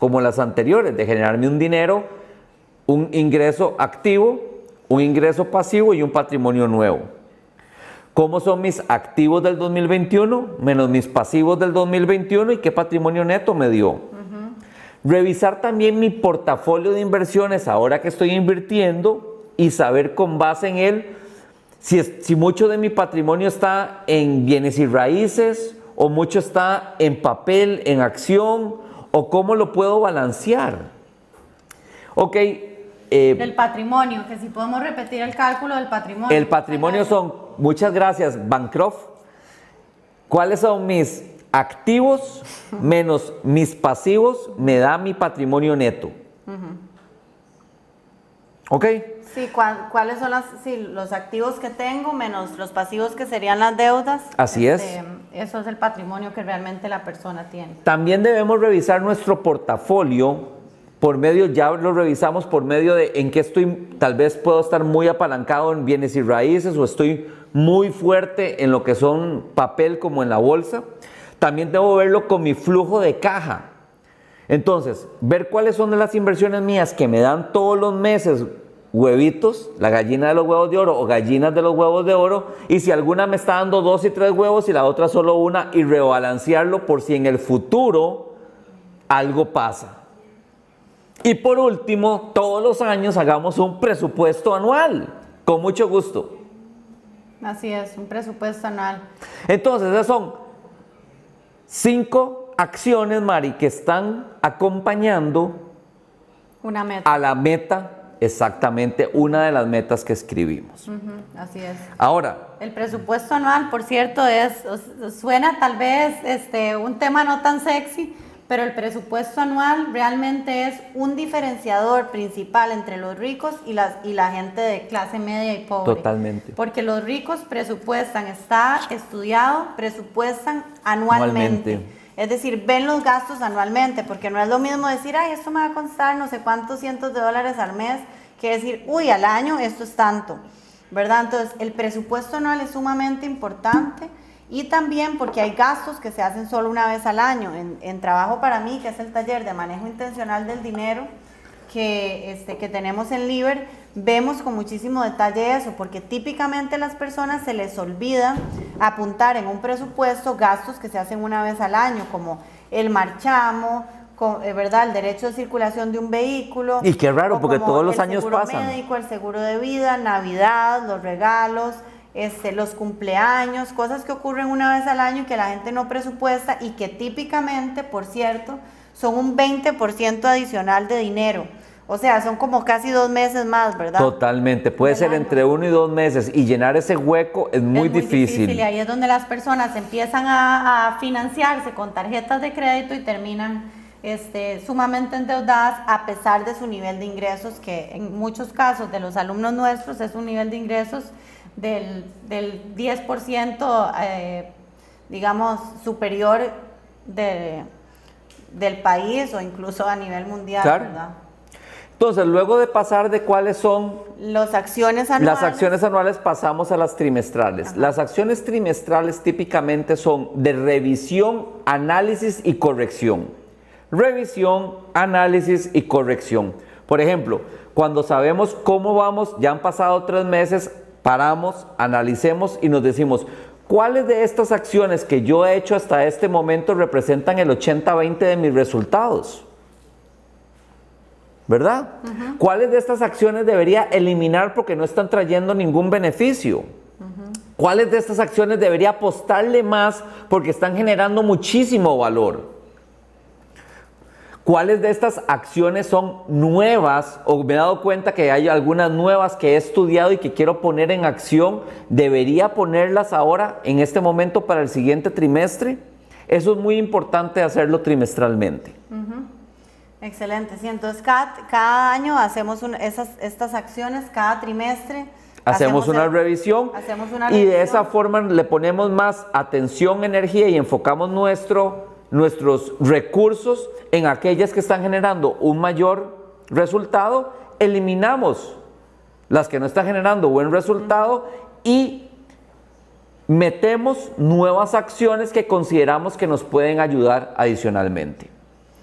como las anteriores, de generarme un dinero, un ingreso activo, un ingreso pasivo y un patrimonio nuevo. ¿Cómo son mis activos del 2021 menos mis pasivos del 2021 y qué patrimonio neto me dio? Revisar también mi portafolio de inversiones ahora que estoy invirtiendo y saber con base en él si mucho de mi patrimonio está en bienes y raíces o mucho está en papel, en acción, o cómo lo puedo balancear. Ok.
Del patrimonio, que si podemos repetir el cálculo del patrimonio.
El patrimonio son, muchas gracias, Bancroft. ¿Cuáles son mis activos menos mis pasivos? Me da mi patrimonio neto. ¿Ok?
Sí, ¿cuáles son los activos que tengo menos los pasivos que serían las deudas?
Así es.
Eso es el patrimonio que realmente la persona tiene.
También debemos revisar nuestro portafolio por medio, ya lo revisamos por medio de en qué estoy, tal vez puedo estar muy apalancado en bienes y raíces o estoy muy fuerte en lo que son papel como en la bolsa. También debo verlo con mi flujo de caja. Entonces, ver cuáles son de las inversiones mías que me dan todos los meses huevitos, la gallina de los huevos de oro o gallinas de los huevos de oro, y si alguna me está dando 2 y 3 huevos y la otra solo una, y rebalancearlo por si en el futuro algo pasa. Y por último, todos los años hagamos un presupuesto anual, con mucho gusto.
Así es, un presupuesto anual.
Entonces, esas son 5 acciones, Mari, que están acompañando
una meta.
A la meta, exactamente, una de las metas que escribimos.
Así es.
Ahora,
el presupuesto anual, por cierto, suena tal vez un tema no tan sexy, pero el presupuesto anual realmente es un diferenciador principal entre los ricos y la gente de clase media y pobre.
Totalmente.
Porque los ricos presupuestan, está estudiado, presupuestan anualmente. Es decir, ven los gastos anualmente, porque no es lo mismo decir, ay, esto me va a costar no sé cuántos cientos de dólares al mes, que decir, uy, al año esto es tanto, ¿verdad? Entonces, el presupuesto anual es sumamente importante. Y también porque hay gastos que se hacen solo una vez al año. En Trabajo para mí, que es el taller de manejo intencional del dinero que tenemos en Liber, vemos con muchísimo detalle eso, porque típicamente a las personas se les olvida apuntar en un presupuesto gastos que se hacen una vez al año, como el marchamo, ¿verdad? El derecho de circulación de un vehículo.
Y qué raro, porque todos los años pasan.
El seguro médico, el seguro de vida, Navidad, los regalos, los cumpleaños, cosas que ocurren una vez al año y que la gente no presupuesta y que típicamente, por cierto, son un 20% adicional de dinero. O sea, son como casi 2 meses más, ¿verdad?
Totalmente, puede ser entre 1 y 2 meses y llenar ese hueco es muy difícil.
Y ahí es donde las personas empiezan a financiarse con tarjetas de crédito y terminan sumamente endeudadas a pesar de su nivel de ingresos, que en muchos casos de los alumnos nuestros es un nivel de ingresos del 10%, digamos, superior del país o incluso a nivel mundial,
claro.
¿verdad?
Entonces, luego de pasar de cuáles son
las acciones anuales,
pasamos a las trimestrales.
Ajá.
Las acciones trimestrales típicamente son de revisión, análisis y corrección. Revisión, análisis y corrección. Por ejemplo, cuando sabemos cómo vamos, ya han pasado 3 meses, paramos, analicemos y nos decimos, ¿cuáles de estas acciones que yo he hecho hasta este momento representan el 80-20 de mis resultados? ¿Verdad? Uh-huh. ¿Cuáles de estas acciones debería eliminar porque no están trayendo ningún beneficio? Uh-huh. ¿Cuáles de estas acciones debería apostarle más porque están generando muchísimo valor? ¿Cuáles de estas acciones son nuevas o me he dado cuenta que hay algunas nuevas que he estudiado y que quiero poner en acción? ¿Debería ponerlas ahora en este momento para el siguiente trimestre? Eso es muy importante hacerlo trimestralmente.
Uh-huh. Excelente, sí, entonces cada año hacemos estas acciones, cada trimestre
hacemos una revisión y de esa forma le ponemos más atención, energía y enfocamos nuestros recursos en aquellas que están generando un mayor resultado, eliminamos las que no están generando buen resultado y metemos nuevas acciones que consideramos que nos pueden ayudar adicionalmente.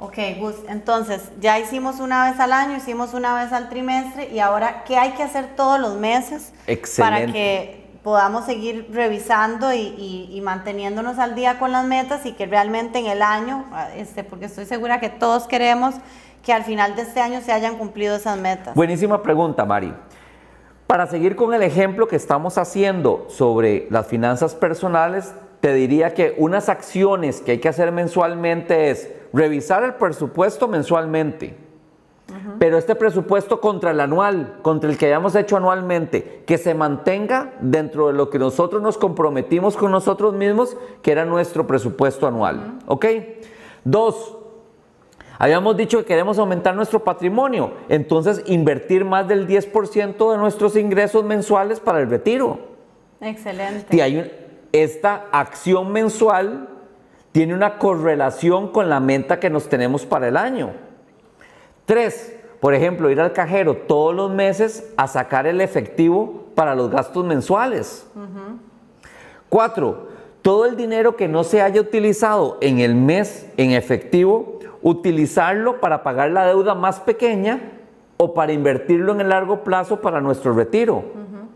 Ok, Gus, entonces ya hicimos una vez al año, hicimos una vez al trimestre y ahora, ¿qué hay que hacer todos los meses?
Excelente.
Para que podamos seguir revisando y manteniéndonos al día con las metas y que realmente en el año, porque estoy segura que todos queremos que al final de este año se hayan cumplido esas metas?
Buenísima pregunta, Mari. Para seguir con el ejemplo que estamos haciendo sobre las finanzas personales, te diría que unas acciones que hay que hacer mensualmente es revisar el presupuesto mensualmente, pero este presupuesto contra el anual, contra el que hayamos hecho anualmente, que se mantenga dentro de lo que nosotros nos comprometimos con nosotros mismos, que era nuestro presupuesto anual. ¿Ok? 2, habíamos dicho que queremos aumentar nuestro patrimonio, entonces invertir más del 10% de nuestros ingresos mensuales para el retiro.
Excelente.
Y esta acción mensual tiene una correlación con la meta que nos tenemos para el año. 3, por ejemplo, ir al cajero todos los meses a sacar el efectivo para los gastos mensuales. 4, todo el dinero que no se haya utilizado en el mes en efectivo, utilizarlo para pagar la deuda más pequeña o para invertirlo en el largo plazo para nuestro retiro.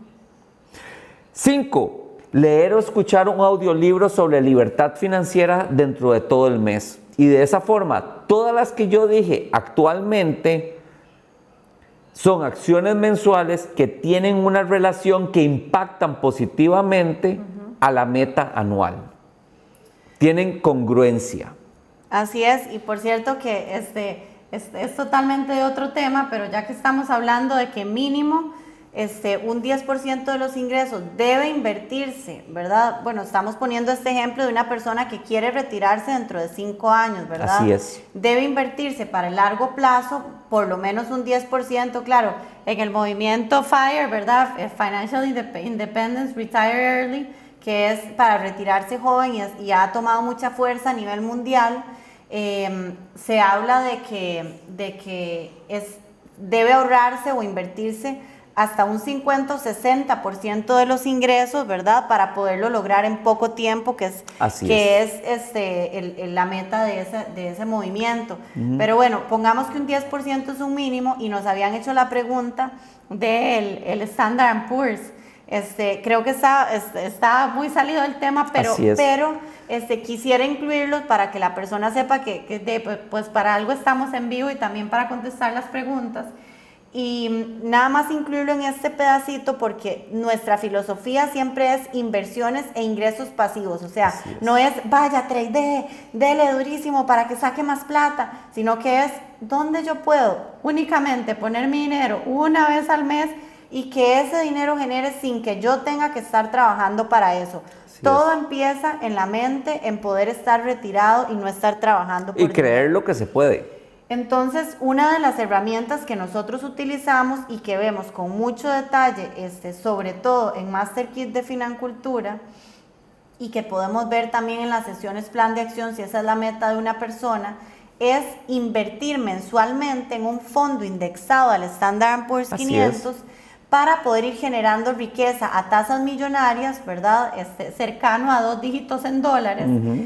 5, leer o escuchar un audiolibro sobre libertad financiera dentro de todo el mes. Y de esa forma, todas las que yo dije actualmente son acciones mensuales que tienen una relación que impactan positivamente a la meta anual. Tienen congruencia.
Así es, y por cierto que es totalmente de otro tema, pero ya que estamos hablando de que mínimo un 10% de los ingresos debe invertirse, ¿verdad? Bueno, estamos poniendo este ejemplo de una persona que quiere retirarse dentro de 5 años, ¿verdad?
Así es.
Debe invertirse para el largo plazo por lo menos un 10%, claro, en el movimiento FIRE, ¿verdad? Financial Independence, Retire Early, que es para retirarse joven y ha tomado mucha fuerza a nivel mundial. Se habla de que debe ahorrarse o invertirse hasta un 50 o 60% de los ingresos, ¿verdad? Para poderlo lograr en poco tiempo, que es la meta de ese movimiento. Pero bueno, pongamos que un 10% es un mínimo y nos habían hecho la pregunta del Standard & Poor's. Creo que está muy salido del tema, pero quisiera incluirlos para que la persona sepa que pues para algo estamos en vivo y también para contestar las preguntas. Y nada más incluirlo en este pedacito porque nuestra filosofía siempre es inversiones e ingresos pasivos, o sea, no es vaya trade, dele durísimo para que saque más plata, sino que es donde yo puedo únicamente poner mi dinero una vez al mes y que ese dinero genere sin que yo tenga que estar trabajando para eso. Todo empieza en la mente, en poder estar retirado y no estar trabajando por
y creer lo que se puede.
Entonces, una de las herramientas que nosotros utilizamos y que vemos con mucho detalle, sobre todo en Master Kit de Financultura, y que podemos ver también en las sesiones Plan de Acción, si esa es la meta de una persona, es invertir mensualmente en un fondo indexado al Standard & Poor's 500 para poder ir generando riqueza a tasas millonarias, ¿verdad? Cercano a 2 dígitos en dólares,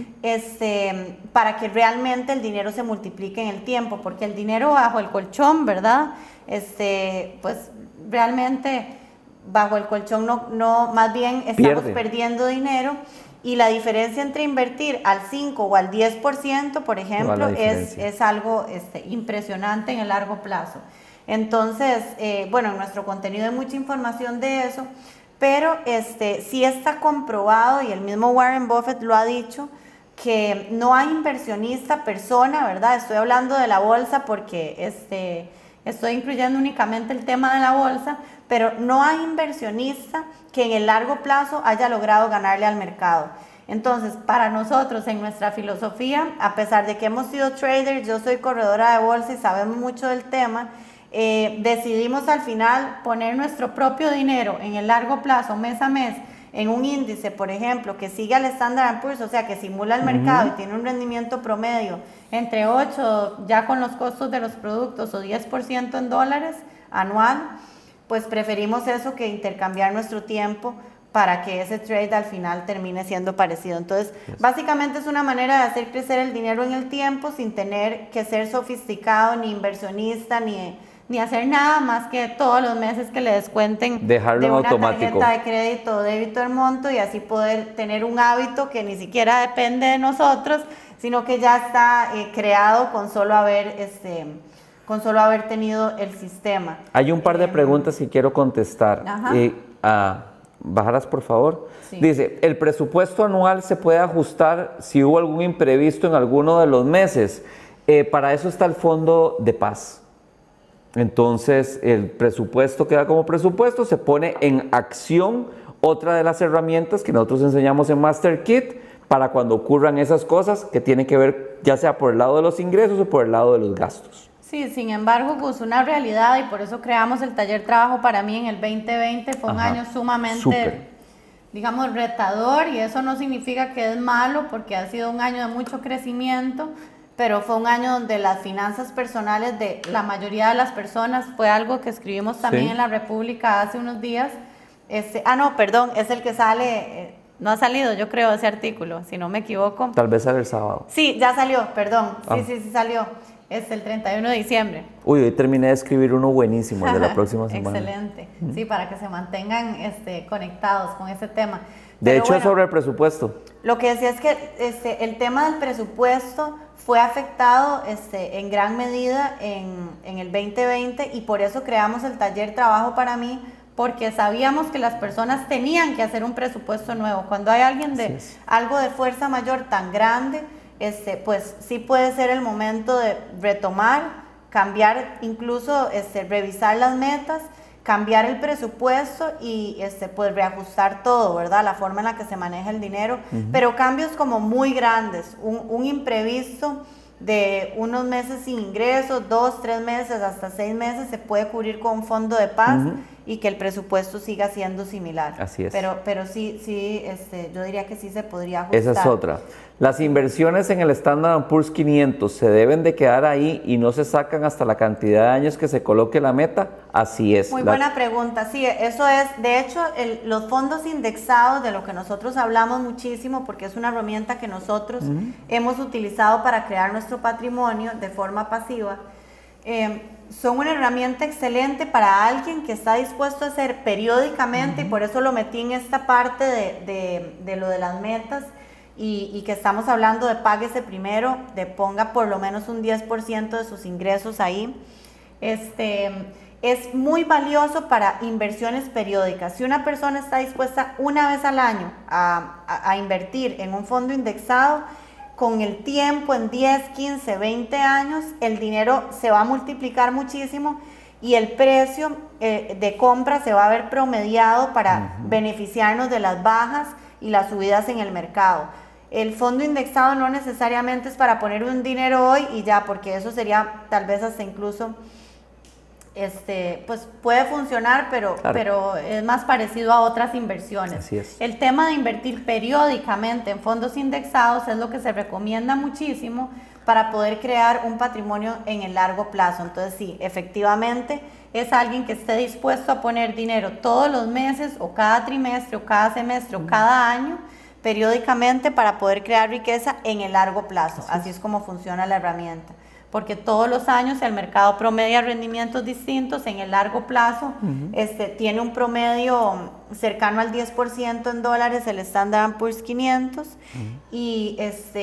para que realmente el dinero se multiplique en el tiempo, porque el dinero bajo el colchón, ¿verdad? Pues realmente bajo el colchón no más bien estamos perdiendo dinero, y la diferencia entre invertir al 5 o al 10%, por ejemplo, es algo impresionante en el largo plazo. Entonces, bueno, en nuestro contenido hay mucha información de eso, pero sí está comprobado, y el mismo Warren Buffett lo ha dicho, que no hay inversionista persona, ¿verdad? Estoy hablando de la bolsa porque estoy incluyendo únicamente el tema de la bolsa, pero no hay inversionista que en el largo plazo haya logrado ganarle al mercado. Entonces, para nosotros, en nuestra filosofía, a pesar de que hemos sido traders, yo soy corredora de bolsa y sabemos mucho del tema, decidimos al final poner nuestro propio dinero en el largo plazo, mes a mes, en un índice, por ejemplo, que sigue al Standard & Poor's, o sea, que simula el mercado y tiene un rendimiento promedio entre 8, ya con los costos de los productos, o 10% en dólares anual, pues preferimos eso que intercambiar nuestro tiempo para que ese trade al final termine siendo parecido. Entonces, básicamente es una manera de hacer crecer el dinero en el tiempo sin tener que ser sofisticado, ni inversionista, ni hacer nada más que todos los meses que le descuenten
dejarlo
de
en
una
automático.
tarjeta de crédito o débito el monto, y así poder tener un hábito que ni siquiera depende de nosotros, sino que ya está creado con solo haber tenido el sistema.
Hay un par de preguntas que quiero contestar. Bajarlas, por favor.
Sí.
Dice, ¿el presupuesto anual se puede ajustar si hubo algún imprevisto en alguno de los meses? Para eso está el fondo de paz. Entonces, el presupuesto queda como presupuesto, se pone en acción otra de las herramientas que nosotros enseñamos en Master Kit para cuando ocurran esas cosas que tienen que ver ya sea por el lado de los ingresos o por el lado de los gastos.
Sí, sin embargo, pues una realidad, y por eso creamos el taller Trabajo para mí en el 2020, fue un año sumamente, digamos, retador, y eso no significa que es malo, porque ha sido un año de mucho crecimiento, pero fue un año donde las finanzas personales de la mayoría de las personas, fue algo que escribimos también en La República hace unos días. No, perdón, es el que sale, no ha salido, yo creo, ese artículo, si no me equivoco.
Tal vez sale el sábado.
Sí, ya salió, perdón, sí salió. Es el 31 de diciembre.
Uy, hoy terminé de escribir uno buenísimo, el de la próxima semana.
Excelente. Sí, para que se mantengan conectados con ese tema.
De hecho, es sobre el presupuesto.
Lo que decía es que el tema del presupuesto fue afectado en gran medida en el 2020, y por eso creamos el taller Trabajo para mí, porque sabíamos que las personas tenían que hacer un presupuesto nuevo. Cuando hay alguien de algo de fuerza mayor tan grande, pues sí puede ser el momento de retomar, cambiar, incluso revisar las metas, cambiar el presupuesto y pues reajustar todo, ¿verdad? La forma en la que se maneja el dinero, pero cambios como muy grandes, un imprevisto de unos meses sin ingresos, 2, 3 meses, hasta 6 meses, se puede cubrir con un fondo de paz y que el presupuesto siga siendo similar.
Así es.
Pero sí, yo diría que sí se podría ajustar.
Esa es otra. Las inversiones en el Standard & Poor's 500 se deben de quedar ahí y no se sacan hasta la cantidad de años que se coloque la meta. Así es.
Muy buena pregunta. Sí, eso es. De hecho, los fondos indexados, de lo que nosotros hablamos muchísimo, porque es una herramienta que nosotros hemos utilizado para crear nuestro patrimonio de forma pasiva, son una herramienta excelente para alguien que está dispuesto a hacer periódicamente, y por eso lo metí en esta parte de lo de las metas, y que estamos hablando de páguese primero, de ponga por lo menos un 10% de sus ingresos ahí. Es muy valioso para inversiones periódicas. Si una persona está dispuesta una vez al año a invertir en un fondo indexado, con el tiempo, en 10, 15, 20 años, el dinero se va a multiplicar muchísimo, y el precio de compra se va a ver promediado para beneficiarnos de las bajas y las subidas en el mercado. El fondo indexado no necesariamente es para poner un dinero hoy y ya, porque eso sería tal vez hasta incluso, pues puede funcionar, pero es más parecido a otras inversiones.
Así es.
El tema de invertir periódicamente en fondos indexados es lo que se recomienda muchísimo para poder crear un patrimonio en el largo plazo. Entonces sí, efectivamente es alguien que esté dispuesto a poner dinero todos los meses, o cada trimestre, o cada semestre, o cada año, periódicamente, para poder crear riqueza en el largo plazo. Así es como funciona la herramienta, porque todos los años el mercado promedia rendimientos distintos. En el largo plazo tiene un promedio cercano al 10% en dólares el Standard & Poor's 500, y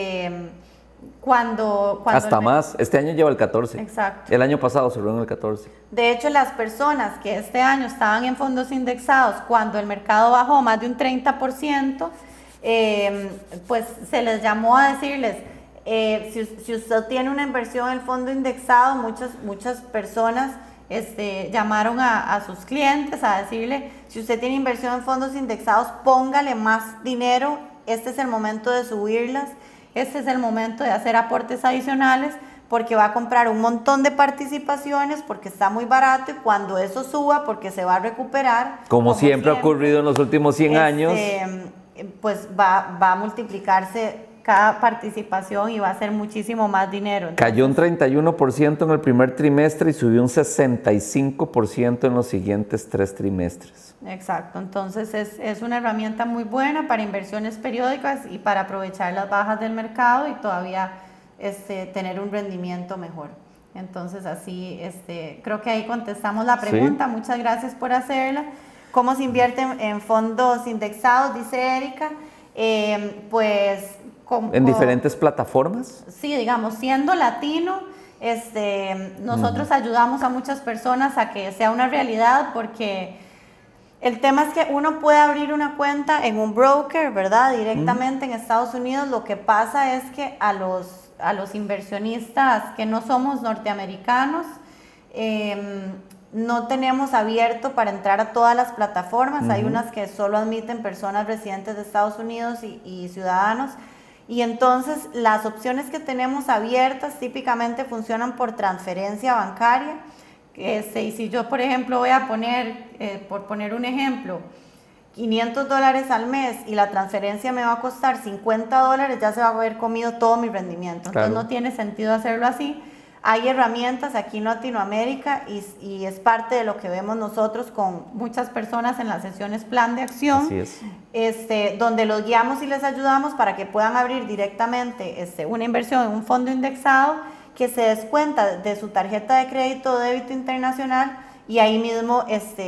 cuando
hasta más, este año lleva el 14.
Exacto.
El año pasado cerró en el 14.
De hecho, las personas que este año estaban en fondos indexados, cuando el mercado bajó más de un 30%, pues se les llamó a decirles, si usted tiene una inversión en el fondo indexado, muchas personas llamaron a sus clientes a decirle, si usted tiene inversión en fondos indexados, póngale más dinero, este es el momento de subirlas, este es el momento de hacer aportes adicionales, porque va a comprar un montón de participaciones, porque está muy barato, y cuando eso suba, porque se va a recuperar.
Como siempre ha ocurrido en los últimos 100 años.
Pues va a multiplicarse cada participación y va a ser muchísimo más dinero. Entonces,
cayó un 31% en el primer trimestre y subió un 65% en los siguientes 3 trimestres.
Exacto, entonces es una herramienta muy buena para inversiones periódicas y para aprovechar las bajas del mercado y todavía tener un rendimiento mejor. Entonces así, creo que ahí contestamos la pregunta. Sí. Muchas gracias por hacerla. ¿Cómo se invierte en fondos indexados? Dice Erika. Pues...
¿En diferentes plataformas?
Sí, digamos, siendo latino, nosotros ayudamos a muchas personas a que sea una realidad, porque el tema es que uno puede abrir una cuenta en un broker, ¿verdad? Directamente en Estados Unidos. Lo que pasa es que a los inversionistas que no somos norteamericanos, no tenemos abierto para entrar a todas las plataformas. Hay unas que solo admiten personas residentes de Estados Unidos y ciudadanos. Y entonces las opciones que tenemos abiertas típicamente funcionan por transferencia bancaria. Y si yo, por ejemplo, voy a poner, por poner un ejemplo, $500 al mes y la transferencia me va a costar $50, ya se va a haber comido todo mi rendimiento. Entonces no tiene sentido hacerlo así. Hay herramientas aquí en Latinoamérica y es parte de lo que vemos nosotros con muchas personas en las sesiones Plan de Acción.
Así es.
Donde los guiamos y les ayudamos para que puedan abrir directamente una inversión en un fondo indexado que se descuenta de su tarjeta de crédito o débito internacional, y ahí mismo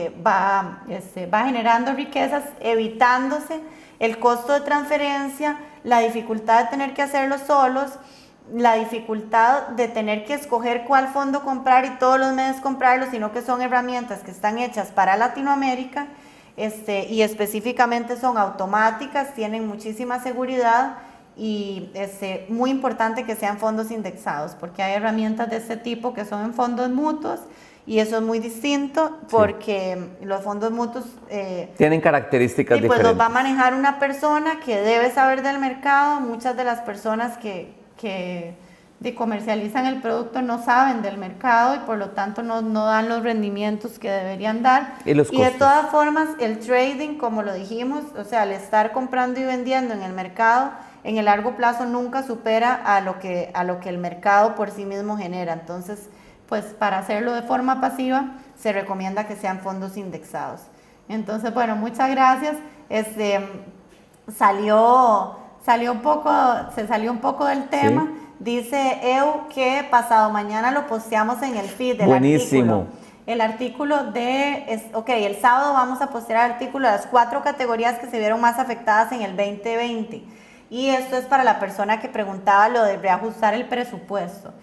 va generando riquezas, evitándose el costo de transferencia, la dificultad de tener que hacerlo solos, la dificultad de tener que escoger cuál fondo comprar y todos los meses comprarlo, sino que son herramientas que están hechas para Latinoamérica, y específicamente son automáticas, tienen muchísima seguridad, y muy importante que sean fondos indexados, porque hay herramientas de este tipo que son en fondos mutuos, y eso es muy distinto porque los fondos mutuos
tienen características
y pues
diferentes.
los va a manejar una persona que debe saber del mercado. Muchas de las personas que comercializan el producto no saben del mercado y por lo tanto no dan los rendimientos que deberían dar.
Y de
todas formas, el trading, como lo dijimos, o sea, el estar comprando y vendiendo en el mercado, en el largo plazo nunca supera a lo que el mercado por sí mismo genera. Entonces, pues para hacerlo de forma pasiva, se recomienda que sean fondos indexados. Entonces, bueno, muchas gracias. Se salió un poco del tema. Sí. Dice Eu que pasado mañana lo posteamos en el feed del
Buenísimo.
artículo. El artículo el sábado vamos a postear el artículo de las 4 categorías que se vieron más afectadas en el 2020. Y esto es para la persona que preguntaba lo de reajustar el presupuesto.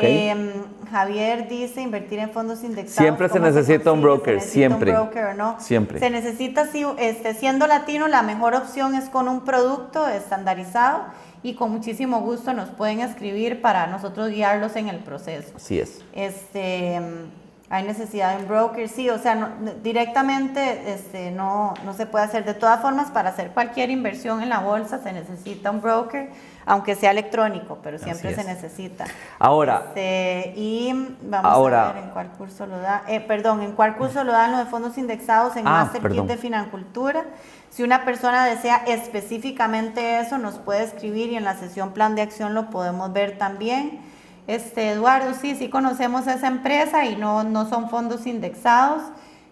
Javier dice invertir en fondos indexados.
Siempre se necesita un broker, siempre.
Un broker, ¿no?
Siempre.
Se necesita, siendo latino, la mejor opción es con un producto estandarizado, y con muchísimo gusto nos pueden escribir para nosotros guiarlos en el proceso.
Así es.
Hay necesidad de un broker, sí, o sea, directamente no se puede hacer. De todas formas, para hacer cualquier inversión en la bolsa se necesita un broker, aunque sea electrónico, pero siempre se necesita.
Ahora.
Y vamos a ver en cuál curso lo da. En cuál curso lo dan los de fondos indexados en Master Kit de Financultura. Si una persona desea específicamente eso, nos puede escribir y en la sesión Plan de Acción lo podemos ver también. Eduardo, sí conocemos esa empresa y no son fondos indexados,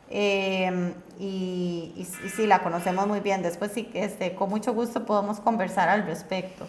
y sí la conocemos muy bien. Después sí, con mucho gusto podemos conversar al respecto.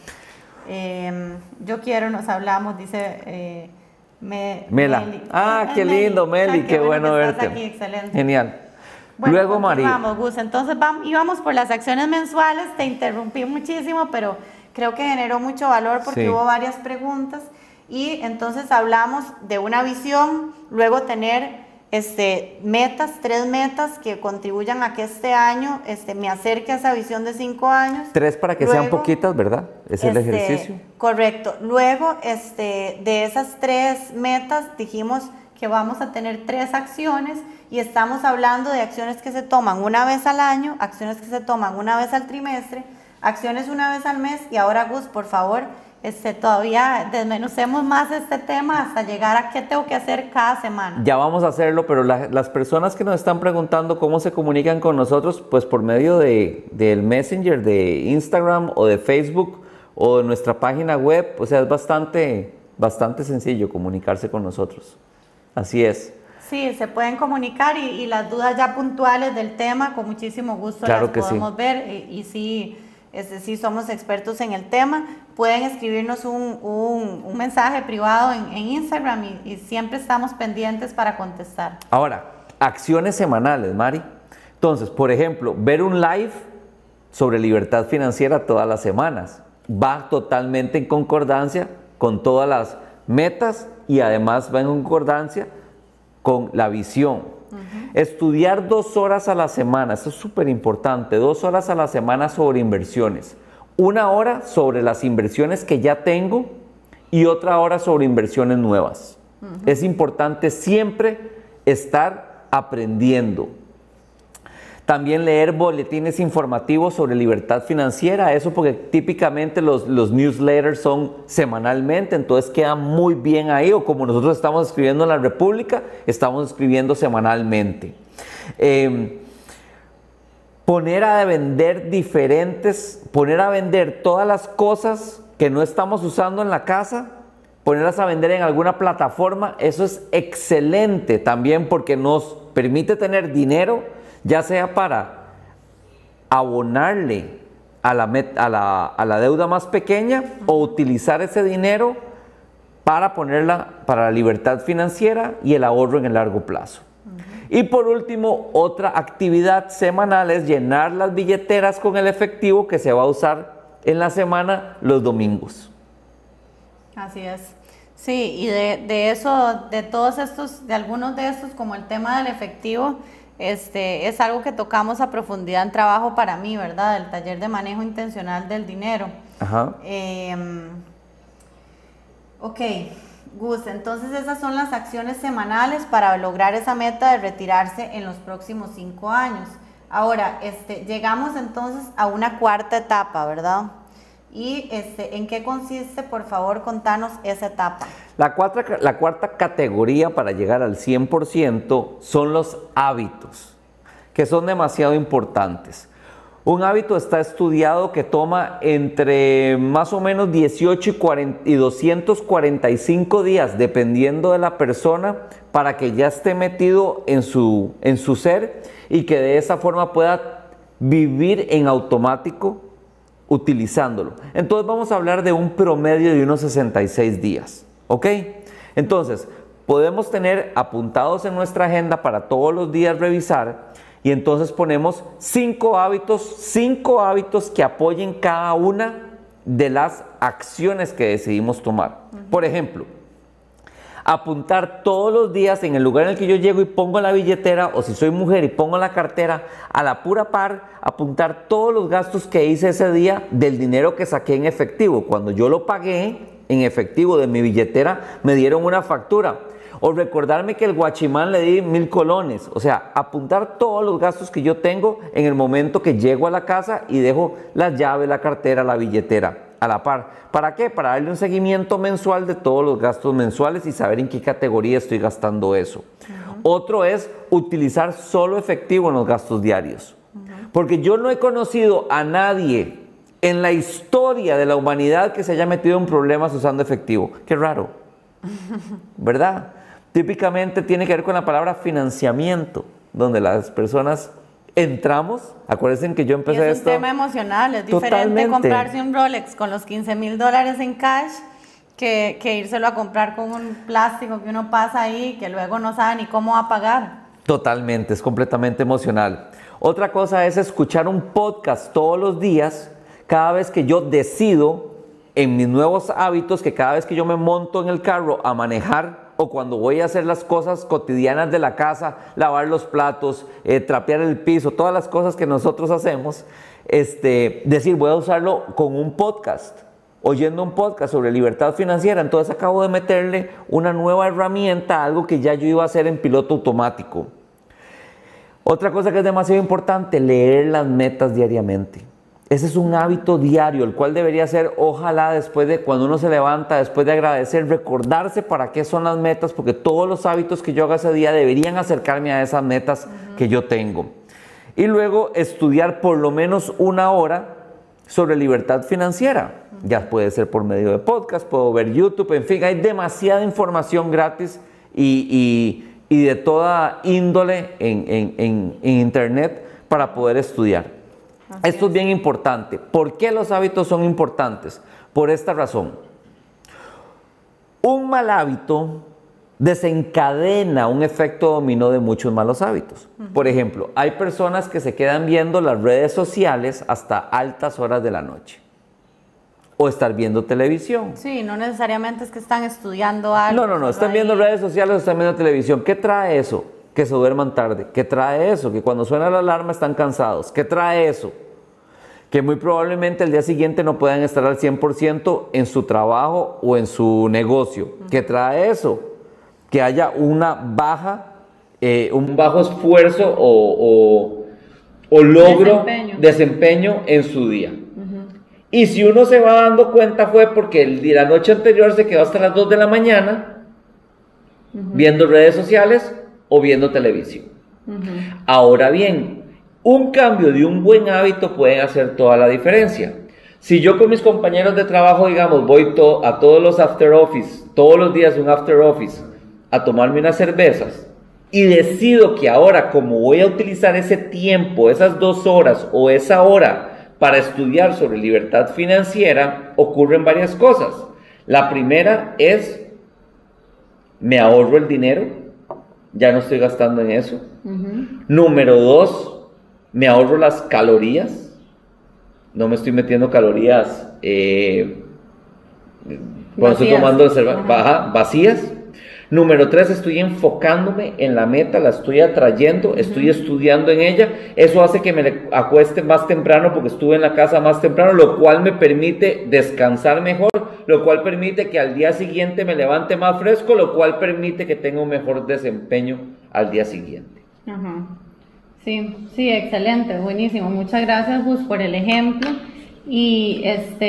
Nos hablamos, dice
Mela. Qué lindo, Meli, qué bueno verte.
Aquí, excelente.
Genial.
Bueno,
luego María.
Vamos, Gus. Entonces íbamos por las acciones mensuales, te interrumpí muchísimo, pero creo que generó mucho valor porque hubo varias preguntas. Y entonces hablamos de una visión, luego tener 3 metas que contribuyan a que este año me acerque a esa visión de 5 años.
3 para que sean poquitas, ¿verdad? Es el ejercicio.
Correcto. Luego, de esas 3 metas dijimos que vamos a tener 3 acciones, y estamos hablando de acciones que se toman una vez al año, acciones que se toman una vez al trimestre, acciones una vez al mes. Y ahora, Gus, por favor, todavía desmenucemos más este tema hasta llegar a qué tengo que hacer cada semana.
Ya vamos a hacerlo, pero las personas que nos están preguntando cómo se comunican con nosotros, pues por medio del Messenger de Instagram o de Facebook, o de nuestra página web. O sea, es bastante sencillo comunicarse con nosotros. Así es.
Sí, se pueden comunicar y las dudas ya puntuales del tema, con muchísimo gusto
Claro
las
que
podemos ver. Y sí, sí somos expertos en el tema. Pueden escribirnos un mensaje privado en Instagram y siempre estamos pendientes para contestar.
Ahora, acciones semanales, Mari. Entonces, por ejemplo, ver un live sobre libertad financiera todas las semanas. Va totalmente en concordancia con todas las metas y además va en concordancia con la visión. Estudiar 2 horas a la semana, esto es súper importante, 2 horas a la semana sobre inversiones. 1 hora sobre las inversiones que ya tengo y otra hora sobre inversiones nuevas. Es importante siempre estar aprendiendo. También leer boletines informativos sobre libertad financiera, eso porque típicamente los newsletters son semanalmente, entonces queda muy bien ahí, o como nosotros estamos escribiendo en La República, estamos escribiendo semanalmente. Poner a vender todas las cosas que no estamos usando en la casa, ponerlas a vender en alguna plataforma, eso es excelente también porque nos permite tener dinero, ya sea para abonarle a la deuda más pequeña o utilizar ese dinero para ponerla para la libertad financiera y el ahorro en el largo plazo. Y por último, otra actividad semanal es llenar las billeteras con el efectivo que se va a usar en la semana los domingos.
Así es. Sí, y de eso, de todos estos, de algunos de estos, como el tema del efectivo, es algo que tocamos a profundidad en Trabajo para mí, ¿verdad? El taller de manejo intencional del dinero.
Ajá.
Ok, Gus, entonces esas son las acciones semanales para lograr esa meta de retirarse en los próximos 5 años. Ahora, llegamos entonces a una cuarta etapa, ¿verdad? Y ¿en qué consiste? Por favor, contanos esa etapa.
La cuarta categoría para llegar al 100% son los hábitos, que son demasiado importantes. Un hábito está estudiado que toma entre más o menos 18 y 245 días, dependiendo de la persona, para que ya esté metido en su ser y que de esa forma pueda vivir en automático utilizándolo. Entonces vamos a hablar de un promedio de unos 66 días, ¿ok? Entonces, podemos tener apuntados en nuestra agenda para todos los días revisar y entonces ponemos 5 hábitos que apoyen cada una de las acciones que decidimos tomar. Por ejemplo, apuntar todos los días en el lugar en el que yo llego y pongo la billetera, o si soy mujer y pongo la cartera, a la pura par, apuntar todos los gastos que hice ese día del dinero que saqué en efectivo. Cuando yo lo pagué en efectivo de mi billetera, me dieron una factura. O recordarme que el guachimán le di 1000 colones. O sea, apuntar todos los gastos que yo tengo en el momento que llego a la casa y dejo las llaves, la cartera, la billetera a la par. ¿Para qué? Para darle un seguimiento mensual de todos los gastos mensuales y saber en qué categoría estoy gastando eso. Otro es utilizar solo efectivo en los gastos diarios. Porque yo no he conocido a nadie en la historia de la humanidad que se haya metido en problemas usando efectivo. Qué raro, ¿verdad? Típicamente tiene que ver con la palabra financiamiento, donde las personas entramos. Acuérdense que yo empecé esto.
Es un tema emocional, es diferente comprarse un Rolex con los $15,000 en cash que írselo a comprar con un plástico que uno pasa ahí que luego no sabe ni cómo va a pagar.
Totalmente, es completamente emocional. Otra cosa es escuchar un podcast todos los días, cada vez que yo decido en mis nuevos hábitos, que cada vez que yo me monto en el carro a manejar o cuando voy a hacer las cosas cotidianas de la casa, lavar los platos, trapear el piso, todas las cosas que nosotros hacemos, decir voy a usarlo con un podcast, oyendo un podcast sobre libertad financiera. Entonces acabo de meterle una nueva herramienta, algo que ya yo iba a hacer en piloto automático. Otra cosa que es demasiado importante, leer las metas diariamente. Ese es un hábito diario, el cual debería ser, ojalá después de cuando uno se levanta, después de agradecer, recordarse para qué son las metas, porque todos los hábitos que yo haga ese día deberían acercarme a esas metas que yo tengo. Y luego estudiar por lo menos 1 hora sobre libertad financiera. Ya puede ser por medio de podcast, puedo ver YouTube, en fin, hay demasiada información gratis y de toda índole en Internet para poder estudiar. Esto es bien importante. ¿Por qué los hábitos son importantes? Por esta razón. Un mal hábito desencadena un efecto dominó de muchos malos hábitos. Por ejemplo, hay personas que se quedan viendo las redes sociales hasta altas horas de la noche. O estar viendo televisión.
Sí, no necesariamente es que están estudiando algo.
No, están viendo redes sociales o están viendo televisión. ¿Qué trae eso? Que se duerman tarde. ¿Qué trae eso? Que cuando suena la alarma están cansados. ¿Qué trae eso? Que muy probablemente el día siguiente no puedan estar al 100% en su trabajo o en su negocio. ¿Qué trae eso? Que haya un bajo esfuerzo o logro, desempeño en su día. Y si uno se va dando cuenta fue porque la noche anterior se quedó hasta las 2 de la mañana viendo redes sociales o viendo televisión. Ahora bien, un cambio de un buen hábito puede hacer toda la diferencia. Si yo con mis compañeros de trabajo, digamos, voy a todos los after office, todos los días un after office, a tomarme unas cervezas, y decido que ahora, como voy a utilizar ese tiempo, esas 2 horas o esa hora para estudiar sobre libertad financiera, ocurren varias cosas. La primera es, me ahorro el dinero, ya no estoy gastando en eso. Número 2, me ahorro las calorías, no me estoy metiendo calorías cuando estoy tomando cerveza, vacías. Número 3, estoy enfocándome en la meta, la estoy atrayendo, estoy estudiando en ella. Eso hace que me acueste más temprano porque estuve en la casa más temprano, lo cual me permite descansar mejor, lo cual permite que al día siguiente me levante más fresco, lo cual permite que tenga un mejor desempeño al día siguiente.
Sí, excelente, buenísimo. Muchas gracias, Gus, por el ejemplo. Y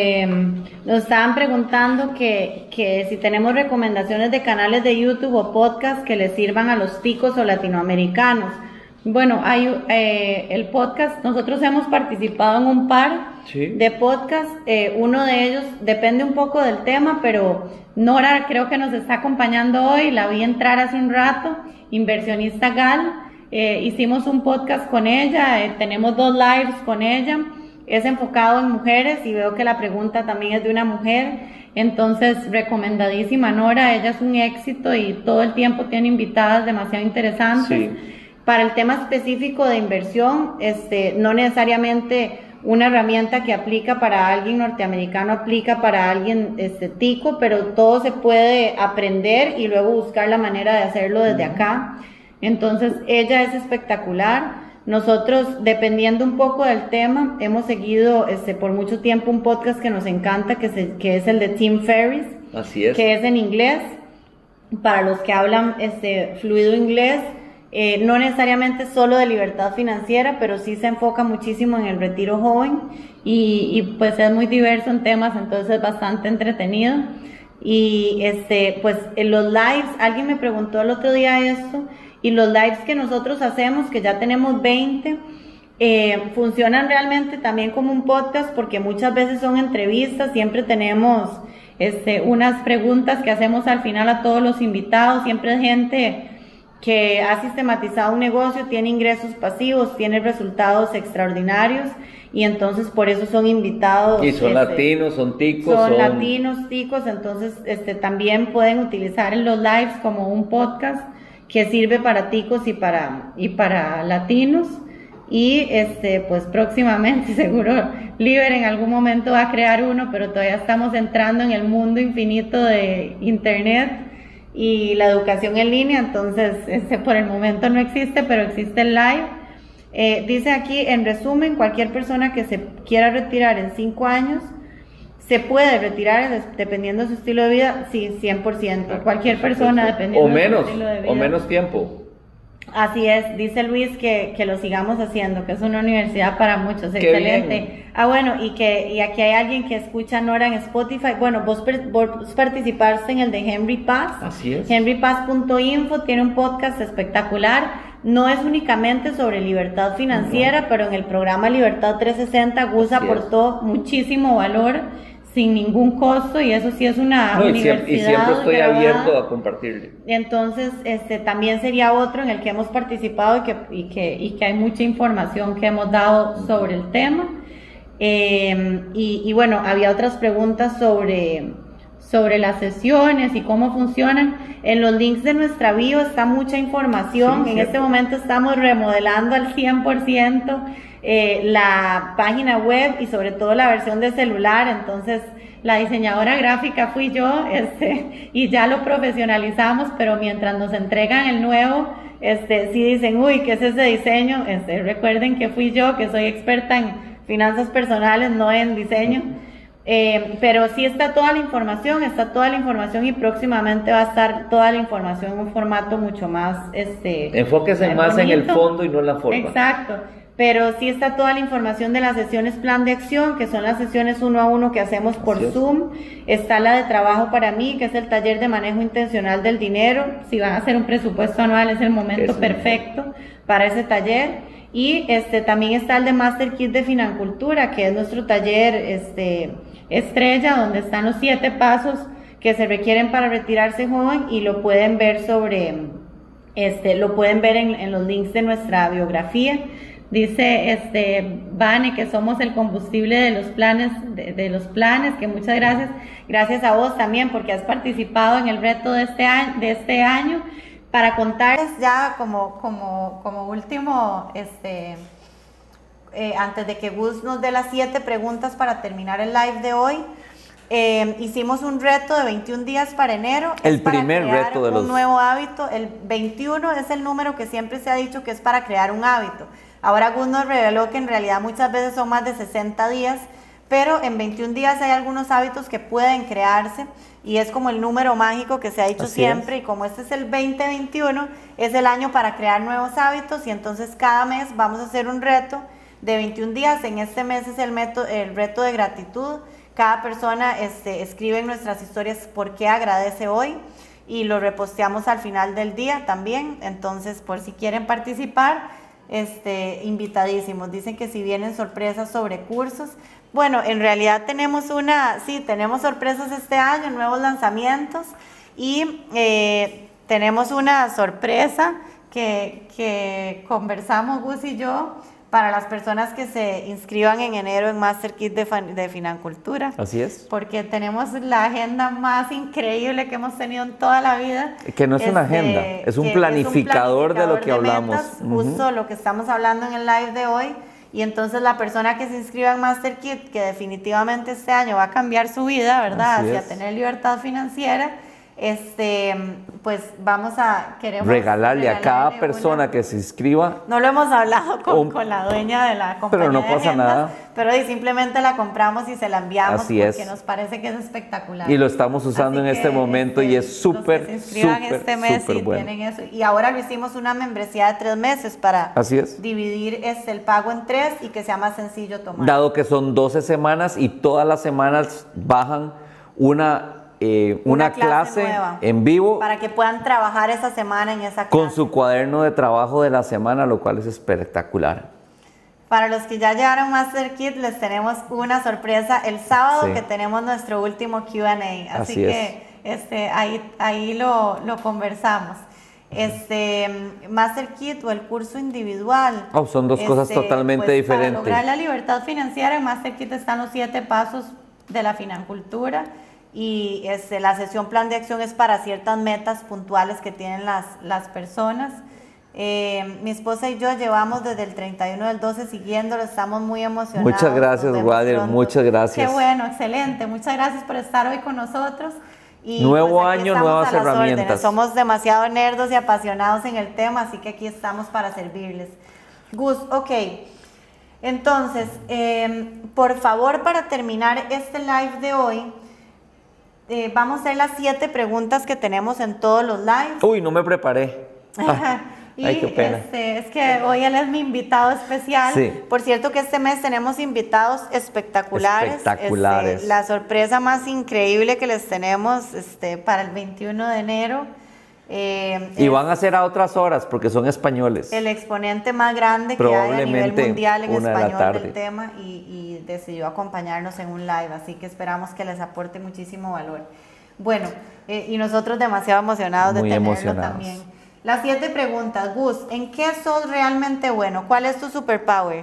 nos estaban preguntando que si tenemos recomendaciones de canales de YouTube o podcast que les sirvan a los ticos o latinoamericanos. Bueno, hay el podcast, nosotros hemos participado en un par de podcasts, uno de ellos depende un poco del tema, pero Nora creo que nos está acompañando hoy, la vi entrar hace un rato, inversionista Gal, hicimos un podcast con ella, tenemos 2 lives con ella. Es enfocado en mujeres y veo que la pregunta también es de una mujer, entonces recomendadísima Nora, ella es un éxito y todo el tiempo tiene invitadas demasiado interesantes. Para el tema específico de inversión, no necesariamente una herramienta que aplica para alguien norteamericano aplica para alguien tico, pero todo se puede aprender y luego buscar la manera de hacerlo desde acá. Entonces ella es espectacular. Nosotros, dependiendo un poco del tema, hemos seguido por mucho tiempo un podcast que nos encanta, que es el de Tim Ferriss.
Así es.
Que es en inglés, para los que hablan fluido inglés, no necesariamente solo de libertad financiera, pero sí se enfoca muchísimo en el retiro joven y pues es muy diverso en temas, entonces es bastante entretenido. Y pues en los lives, alguien me preguntó el otro día esto, y los lives que nosotros hacemos, que ya tenemos 20, funcionan realmente también como un podcast porque muchas veces son entrevistas, siempre tenemos unas preguntas que hacemos al final a todos los invitados, siempre es gente que ha sistematizado un negocio, tiene ingresos pasivos, tiene resultados extraordinarios y entonces por eso son invitados.
Y son latinos, son ticos.
Son latinos, ticos, entonces también pueden utilizar en los lives como un podcast que sirve para ticos y para latinos. Y pues próximamente seguro Liber en algún momento va a crear uno, pero todavía estamos entrando en el mundo infinito de internet y la educación en línea, entonces por el momento no existe, pero existe el live. Dice aquí, en resumen, cualquier persona que se quiera retirar en 5 años se puede retirar dependiendo de su estilo de vida, sí, 100%. Cualquier persona dependiendo de su estilo de vida.
O menos tiempo.
Así es, dice Luis que lo sigamos haciendo, que es una universidad para muchos, excelente.
Bien.
Bueno, y aquí hay alguien que escucha a Nora en Spotify. Bueno, vos participaste en el de Henry Paz.
Así es.
henrypaz.info tiene un podcast espectacular. No es únicamente sobre libertad financiera, pero en el programa Libertad 360 Gus aportó muchísimo valor. sin ningún costo, y eso sí es una universidad
y siempre estoy
grabada.
abierto a compartirle.
Entonces, también sería otro en el que hemos participado y que hay mucha información que hemos dado sobre el tema. Y bueno, había otras preguntas sobre las sesiones y cómo funcionan. En los links de nuestra bio está mucha información. En este momento estamos remodelando al 100% la página web y sobre todo la versión de celular. Entonces la diseñadora gráfica fui yo, y ya lo profesionalizamos, pero mientras nos entregan el nuevo, sí dicen, uy, ¿qué es ese diseño? Recuerden que fui yo, que soy experta en finanzas personales, no en diseño. Pero sí está toda la información y próximamente va a estar toda la información en un formato mucho más
enfóquese más bonito. En el fondo y no en la forma.
Exacto, pero sí está toda la información de las sesiones plan de acción, que son las sesiones 1 a 1 que hacemos por Zoom. Está la de trabajo para mí, que es el taller de manejo intencional del dinero. Si van a hacer un presupuesto anual, es el momento perfecto para ese taller. Y también está el de Master Kit de Financultura, que es nuestro taller estrella, donde están los 7 pasos que se requieren para retirarse joven, y lo pueden ver lo pueden ver en los links de nuestra biografía. Dice Vane que somos el combustible de los planes, de los planes, que muchas gracias. Gracias a vos también, porque has participado en el reto de este año. Para contarles ya como último, antes de que Gus nos dé las 7 preguntas para terminar el live de hoy, hicimos un reto de 21 días para enero.
El primer reto de los...
un nuevo hábito. El 21 es el número que siempre se ha dicho que es para crear un hábito. Ahora Gus nos reveló que en realidad muchas veces son más de 60 días, pero en 21 días hay algunos hábitos que pueden crearse, y es como el número mágico que se ha dicho siempre. Y como este es el 2021, es el año para crear nuevos hábitos, y entonces cada mes vamos a hacer un reto de 21 días. En este mes es el reto de gratitud. Cada persona escribe en nuestras historias por qué agradece hoy, y lo reposteamos al final del día también. Entonces, por si quieren participar, invitadísimos. Dicen que si vienen sorpresas sobre cursos. Bueno, en realidad tenemos sorpresas este año, nuevos lanzamientos, y tenemos una sorpresa que conversamos Gus y yo para las personas que se inscriban en enero en Master Kit de Financultura.
Así es.
Porque tenemos la agenda más increíble que hemos tenido en toda la vida.
Que no es una agenda, es un planificador de lo que hablamos.
Metas, justo lo que estamos hablando en el live de hoy. Y entonces la persona que se inscriba en Master Kit, que definitivamente este año va a cambiar su vida, ¿verdad? Hacia tener libertad financiera, pues queremos
regalarle a cada persona que se inscriba.
No lo hemos hablado con la dueña de la compañía,
pero no pasa nada.
Pero simplemente la compramos y se la enviamos. Así porque nos parece que es espectacular.
Y lo estamos usando en este momento, y es súper, súper bueno.
Tienen eso. Y ahora lo hicimos una membresía de 3 meses para dividir el pago en 3 y que sea más sencillo tomar.
Dado que son 12 semanas y todas las semanas bajan una clase nueva en vivo
para que puedan trabajar esa semana en esa clase
con su cuaderno de trabajo de la semana, lo cual es espectacular.
Para los que ya llevaron Master Kit, les tenemos una sorpresa el sábado, que tenemos nuestro último Q&A, así que ahí lo conversamos. Master Kit o el curso individual.
Son dos cosas totalmente diferentes.
Para lograr la libertad financiera, en Master Kit están los 7 pasos de la Financultura, y la sesión plan de acción es para ciertas metas puntuales que tienen las personas. Mi esposa y yo llevamos desde el 31 del 12 siguiéndolo, estamos muy emocionados.
Muchas gracias, Wader, muchas gracias.
Qué bueno, excelente, muchas gracias por estar hoy con nosotros. Y
nuevo año, nuevas herramientas.
Órdenes. Somos demasiado nerdos y apasionados en el tema, así que aquí estamos para servirles. Gus, ok. Entonces, por favor, para terminar este live de hoy, vamos a hacer las 7 preguntas que tenemos en todos los lives.
Uy, no me preparé. Ay, qué pena.
Es que hoy él es mi invitado especial. Sí. Por cierto que este mes tenemos invitados espectaculares. La sorpresa más increíble que les tenemos para el 21 de enero.
Y van a ser a otras horas porque son españoles.
El exponente más grande que hay a nivel mundial en español del tema y decidió acompañarnos en un live, así que esperamos que les aporte muchísimo valor. Bueno, y nosotros demasiado emocionados de tenerlo también. Las 7 preguntas. Gus, ¿en qué sos realmente bueno? ¿Cuál es tu superpower?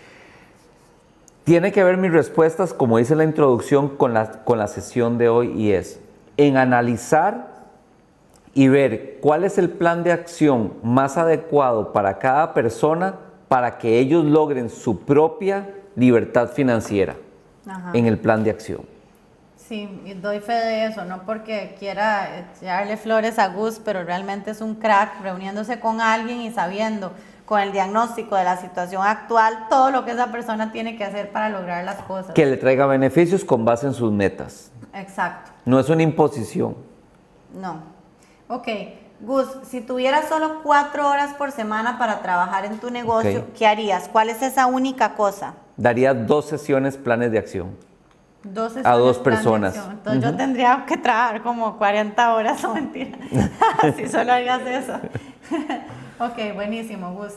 Tiene que ver mis respuestas, como dice la introducción, con la sesión de hoy, y es en analizar y ver cuál es el plan de acción más adecuado para cada persona para que ellos logren su propia libertad financiera. Ajá. En el plan de acción.
Sí, y doy fe de eso, no porque quiera darle flores a Gus, pero realmente es un crack reuniéndose con alguien y sabiendo con el diagnóstico de la situación actual, todo lo que esa persona tiene que hacer para lograr las cosas.
Que le traiga beneficios con base en sus metas.
Exacto.
No es una imposición.
No. Ok, Gus, si tuvieras solo 4 horas por semana para trabajar en tu negocio, ¿qué harías? ¿Cuál es esa única cosa?
Daría 2 sesiones planes de acción.
2 sesiones
a 2 personas.
Entonces yo tendría que trabajar como 40 horas, o mentira. Si solo harías eso. Ok, buenísimo, Gus.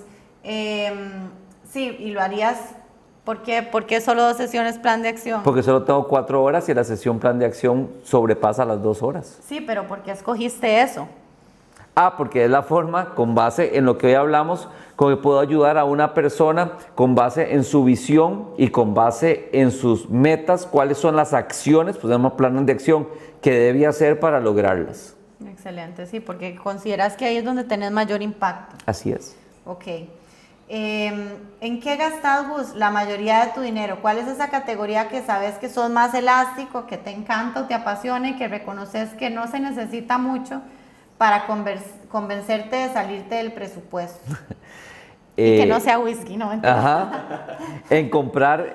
Sí, y lo harías, ¿por qué solo 2 sesiones plan de acción?
Porque solo tengo 4 horas y la sesión plan de acción sobrepasa las 2 horas.
Sí, pero ¿por qué escogiste eso?
Porque es la forma, con base en lo que hoy hablamos, con que puedo ayudar a una persona con base en su visión y con base en sus metas, cuáles son las acciones, pues tenemos planes de acción que debe hacer para lograrlas.
Excelente, sí, porque consideras que ahí es donde tenés mayor impacto.
Así es.
Ok. ¿En qué gastas, Gus, la mayoría de tu dinero? ¿Cuál es esa categoría que sabes que sos más elástico, que te encanta o te apasiona y que reconoces que no se necesita mucho para convencerte de salirte del presupuesto? Y que no sea whisky, ¿no?
Ajá. En comprar,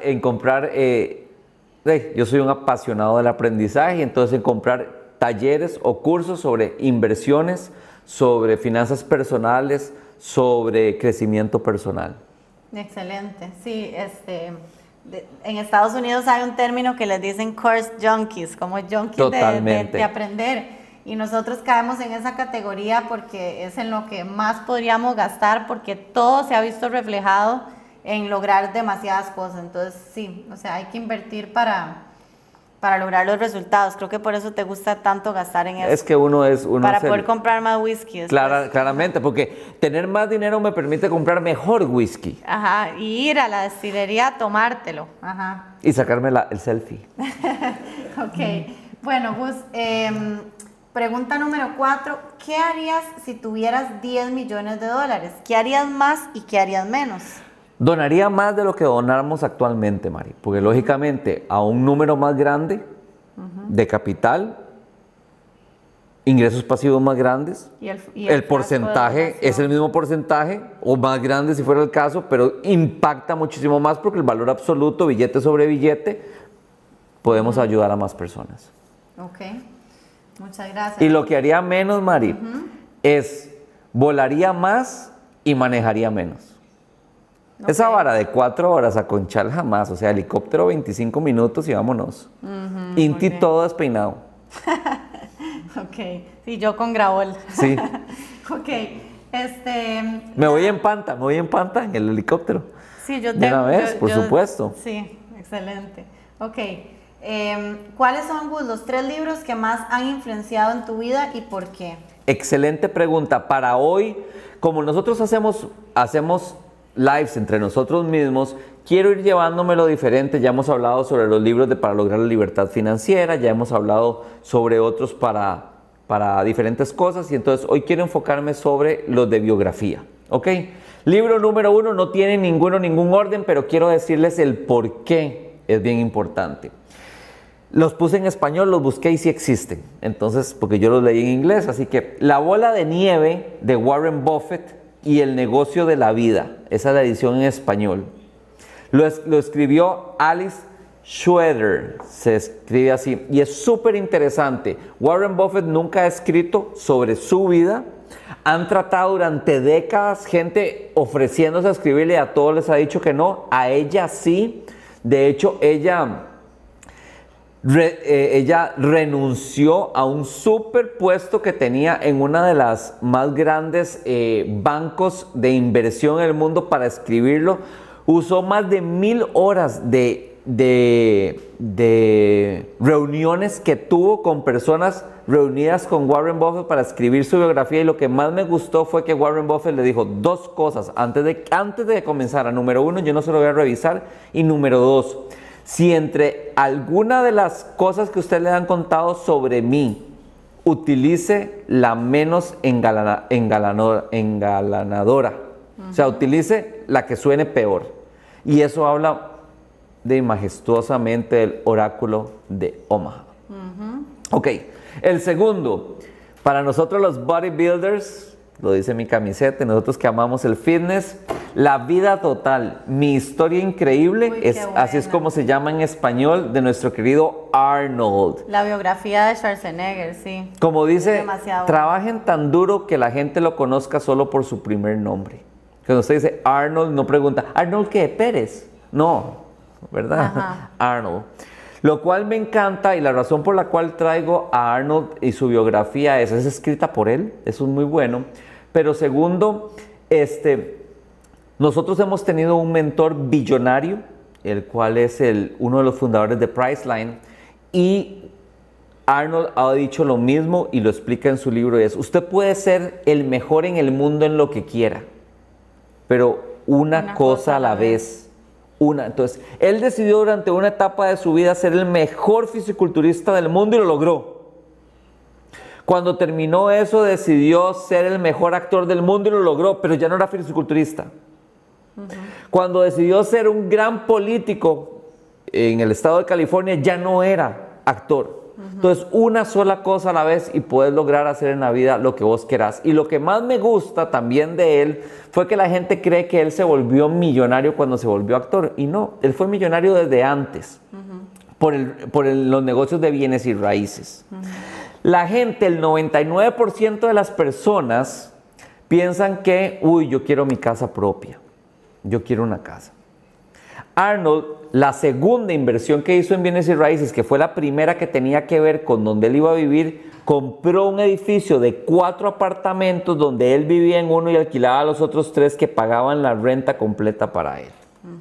yo soy un apasionado del aprendizaje, entonces en comprar talleres o cursos sobre inversiones, sobre finanzas personales, sobre crecimiento personal.
Excelente, sí, en Estados Unidos hay un término que les dicen course junkies, como junkies de aprender, y nosotros caemos en esa categoría porque es en lo que más podríamos gastar, porque todo se ha visto reflejado en lograr demasiadas cosas. Entonces sí, o sea, hay que invertir para lograr los resultados. Creo que por eso te gusta tanto gastar en eso.
Es que uno
para poder comprar más whisky.
Claramente, porque tener más dinero me permite comprar mejor whisky.
Ajá, y ir a la destilería a tomártelo. Ajá.
Y sacarme el selfie.
Ok, bueno, Gus, pregunta número 4. ¿Qué harías si tuvieras $10 millones? ¿Qué harías más y qué harías menos?
Donaría más de lo que donamos actualmente, Mari, porque lógicamente a un número más grande de capital, ingresos pasivos más grandes, y el porcentaje es el mismo porcentaje o más grande si fuera el caso, pero impacta muchísimo más porque el valor absoluto, billete sobre billete, podemos ayudar a más personas.
Ok, muchas gracias.
Y lo que haría menos, Mari, es volaría más y manejaría menos. Okay. Esa vara de 4 horas a Conchal jamás, o sea, helicóptero 25 minutos y vámonos. Inti todo despeinado.
Ok, sí, yo con Graol.
Sí.
Ok,
Me voy en panta en el helicóptero.
Sí, yo
tengo. De una vez, por supuesto.
Sí, excelente. Ok, ¿cuáles son, Gus, los 3 libros que más han influenciado en tu vida y por qué?
Excelente pregunta. Para hoy, como nosotros hacemos lives entre nosotros mismos, quiero ir llevándomelo diferente. Ya hemos hablado sobre los libros para lograr la libertad financiera, ya hemos hablado sobre otros para diferentes cosas, y entonces hoy quiero enfocarme sobre los de biografía, ¿ok? Libro número 1, no tiene ningún orden, pero quiero decirles el por qué es bien importante. Los puse en español, los busqué y sí existen, entonces, porque yo los leí en inglés, así que La bola de nieve de Warren Buffett y El negocio de la vida, esa es la edición en español. Lo escribió Alice Schroeder, se escribe así, y es súper interesante. Warren Buffett nunca ha escrito sobre su vida. Han tratado durante décadas gente ofreciéndose a escribirle, a todos les ha dicho que no, a ella sí. De hecho, ella ella renunció a un superpuesto que tenía en una de las más grandes bancos de inversión en el mundo para escribirlo. Usó más de 1000 horas de reuniones que tuvo con personas reunidas con Warren Buffett para escribir su biografía, y lo que más me gustó fue que Warren Buffett le dijo dos cosas antes de que comenzara. Número uno, yo no se lo voy a revisar, y número dos, si entre alguna de las cosas que usted le han contado sobre mí, utilice la menos engalanadora. O sea, utilice la que suene peor. Y eso habla de majestuosamente del oráculo de Omaha. Ok, el segundo, para nosotros los bodybuilders, lo dice mi camiseta, nosotros que amamos el fitness, la vida total, mi historia increíble, así es como se llama en español, de nuestro querido Arnold.
La biografía de Schwarzenegger, sí.
Como dice, trabajen tan duro que la gente lo conozca solo por su primer nombre. Cuando usted dice Arnold, no pregunta, ¿Arnold qué? ¿Pérez? No, ¿verdad? Ajá. Arnold. Lo cual me encanta, y la razón por la cual traigo a Arnold y su biografía es escrita por él, eso es muy bueno. Pero segundo, nosotros hemos tenido un mentor billonario, el cual es uno de los fundadores de Priceline, y Arnold ha dicho lo mismo y lo explica en su libro, es: usted puede ser el mejor en el mundo en lo que quiera, pero una cosa a la vez. Entonces, él decidió durante una etapa de su vida ser el mejor fisiculturista del mundo y lo logró. Cuando terminó eso, decidió ser el mejor actor del mundo y lo logró, pero ya no era fisiculturista. Cuando decidió ser un gran político en el estado de California, ya no era actor. Entonces, una sola cosa a la vez y puedes lograr hacer en la vida lo que vos querás. Y lo que más me gusta también de él fue que la gente cree que él se volvió millonario cuando se volvió actor. Y no, él fue millonario desde antes, por los negocios de bienes y raíces. La gente, el 99% de las personas piensan que, yo quiero mi casa propia, yo quiero una casa. Arnold, la segunda inversión que hizo en bienes y raíces, que fue la primera que tenía que ver con donde él iba a vivir, compró un edificio de 4 apartamentos donde él vivía en uno y alquilaba a los otros 3 que pagaban la renta completa para él.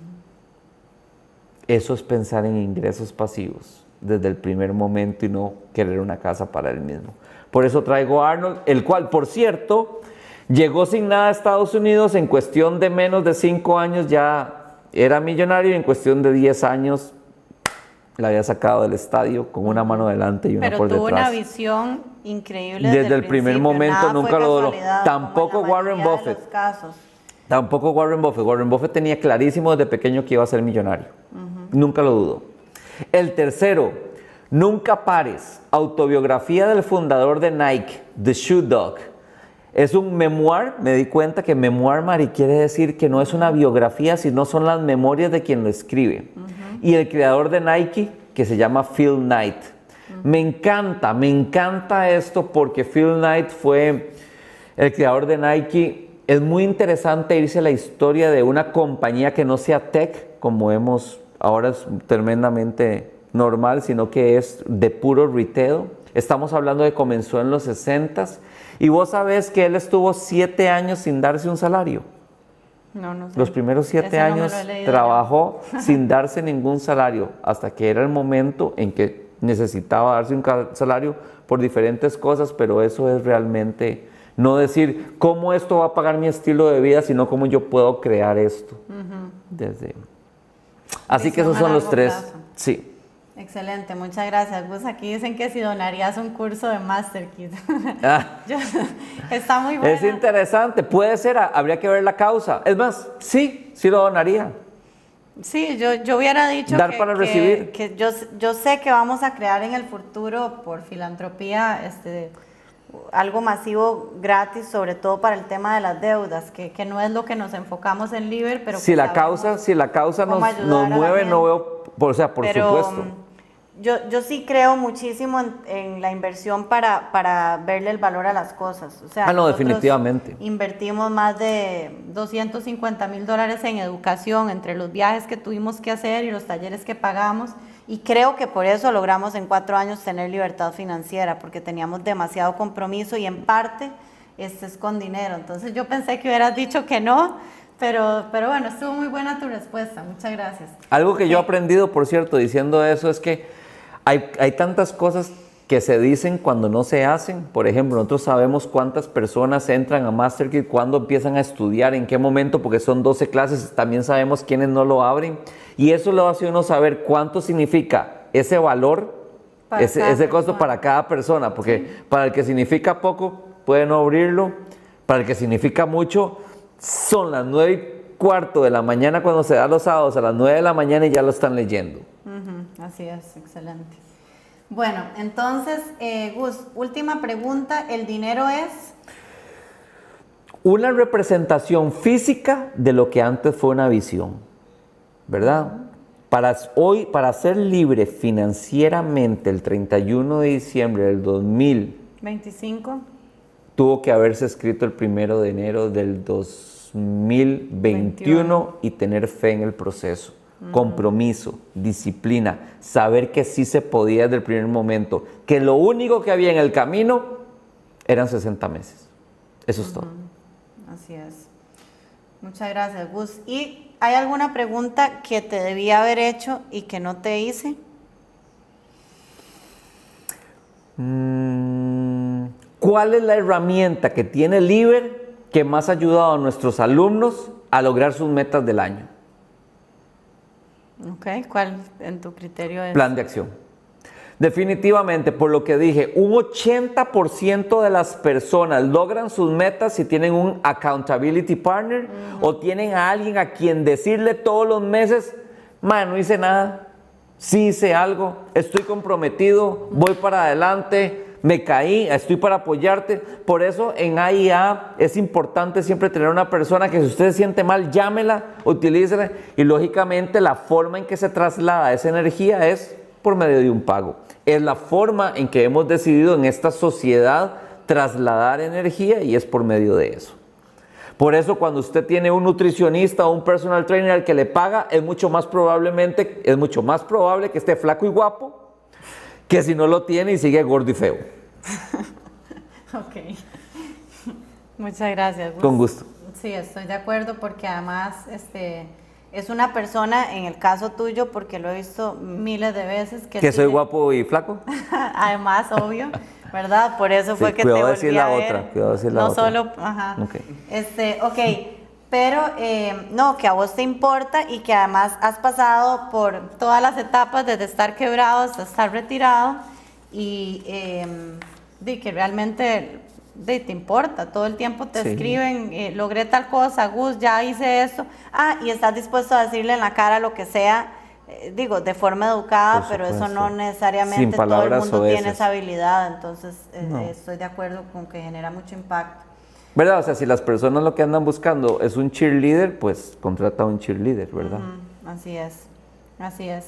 Eso es pensar en ingresos pasivos desde el primer momento y no querer una casa para él mismo. Por eso traigo a Arnold, el cual, por cierto, llegó sin nada a Estados Unidos, en cuestión de menos de 5 años ya era millonario, y en cuestión de 10 años la había sacado del estadio con una mano delante y una por detrás.
Pero tuvo una visión increíble
desde el primer momento, nunca lo dudó. Tampoco Warren Buffett. Tampoco Warren Buffett. Warren Buffett tenía clarísimo desde pequeño que iba a ser millonario. Nunca lo dudó. El tercero, Nunca pares. Autobiografía del fundador de Nike, The Shoe Dog. Es un memoir. Me di cuenta que memoir, Mari, quiere decir que no es una biografía, sino son las memorias de quien lo escribe. Y el creador de Nike, que se llama Phil Knight. Me encanta esto porque Phil Knight fue el creador de Nike. Es muy interesante irse a la historia de una compañía que no sea tech, como vemos ahora es tremendamente normal, sino que es de puro retail. Estamos hablando de que comenzó en los 60s. Y vos sabés que él estuvo 7 años sin darse un salario.
No sé.
Los primeros 7 años trabajó sin darse ningún salario, hasta que era el momento en que necesitaba darse un salario por diferentes cosas, pero eso es realmente no decir cómo esto va a pagar mi estilo de vida, sino cómo yo puedo crear esto. Así que esos son los 3. Sí.
Excelente, muchas gracias. Pues aquí dicen que si donarías un curso de MasterKit. Está muy bueno.
Es interesante, puede ser, habría que ver la causa. Es más, sí lo donaría.
Sí, yo hubiera dicho
dar para recibir.
Que yo sé que vamos a crear en el futuro por filantropía algo masivo gratis, sobre todo para el tema de las deudas, que no es lo que nos enfocamos en Liber, pero
si la causa nos mueve, no veo, por supuesto.
Yo sí creo muchísimo en la inversión para verle el valor a las cosas. O sea,
definitivamente.
Invertimos más de $250,000 en educación entre los viajes que tuvimos que hacer y los talleres que pagamos, Y creo que por eso logramos en 4 años tener libertad financiera, porque teníamos demasiado compromiso y en parte es con dinero. Entonces yo pensé que hubieras dicho que no, pero bueno, estuvo muy buena tu respuesta. Muchas gracias.
Algo que yo he aprendido, por cierto, diciendo eso, es que hay tantas cosas que se dicen cuando no se hacen. Por ejemplo, nosotros sabemos cuántas personas entran a MasterKit, cuándo empiezan a estudiar, en qué momento, porque son 12 clases, también sabemos quiénes no lo abren. Y eso lo hace uno saber cuánto significa ese valor, ese costo para cada persona, porque para el que significa poco, puede no abrirlo, para el que significa mucho, son las 9:15 de la mañana cuando se da los sábados, a las 9 de la mañana y ya lo están leyendo.
Así es, excelente. Bueno, entonces, Gus, última pregunta, ¿el dinero es?
Una representación física de lo que antes fue una visión, ¿verdad? Para ser libre financieramente el 31 de diciembre del 2025, tuvo que haberse escrito el 1 de enero del 2021 y tener fe en el proceso. Compromiso, disciplina, saber que sí se podía desde el primer momento, que lo único que había en el camino eran 60 meses. Eso es todo.
Así es. Muchas gracias, Gus. ¿Y hay alguna pregunta que te debía haber hecho y que no te hice?
¿Cuál es la herramienta que tiene Liber que más ha ayudado a nuestros alumnos a lograr sus metas del año?
Ok, ¿cuál en tu criterio es?
Plan de acción. Definitivamente, por lo que dije, un 80% de las personas logran sus metas si tienen un accountability partner o tienen a alguien a quien decirle todos los meses, man, no hice nada, sí hice algo, estoy comprometido, voy para adelante, me caí, estoy para apoyarte. Por eso en AIA es importante siempre tener una persona que si usted se siente mal, llámela, utilícela y lógicamente la forma en que se traslada esa energía es por medio de un pago. Es la forma en que hemos decidido en esta sociedad trasladar energía y es por medio de eso. Por eso cuando usted tiene un nutricionista o un personal trainer al que le paga, es mucho más probable que esté flaco y guapo que si no lo tiene y sigue gordo y feo.
Ok. Muchas gracias, Gus.
Con gusto.
Sí, estoy de acuerdo porque además es una persona, en el caso tuyo, porque lo he visto miles de veces.
¿Que soy guapo y flaco?
Además, obvio, ¿verdad? Por eso fue que te volví a ver.
Cuidado decir la otra.
No solo, ajá.
Okay.
Ok, pero no, que a vos te importa y que además has pasado por todas las etapas desde estar quebrado hasta estar retirado y de que realmente te importa, todo el tiempo te escriben, logré tal cosa, Gus, ya hice esto, y estás dispuesto a decirle en la cara lo que sea, digo, de forma educada, pero eso no necesariamente todo el mundo tiene esa habilidad, entonces estoy de acuerdo con que genera mucho impacto.
¿Verdad? O sea, si las personas lo que andan buscando es un cheerleader, pues contrata a un cheerleader, ¿verdad?
Así es, así es.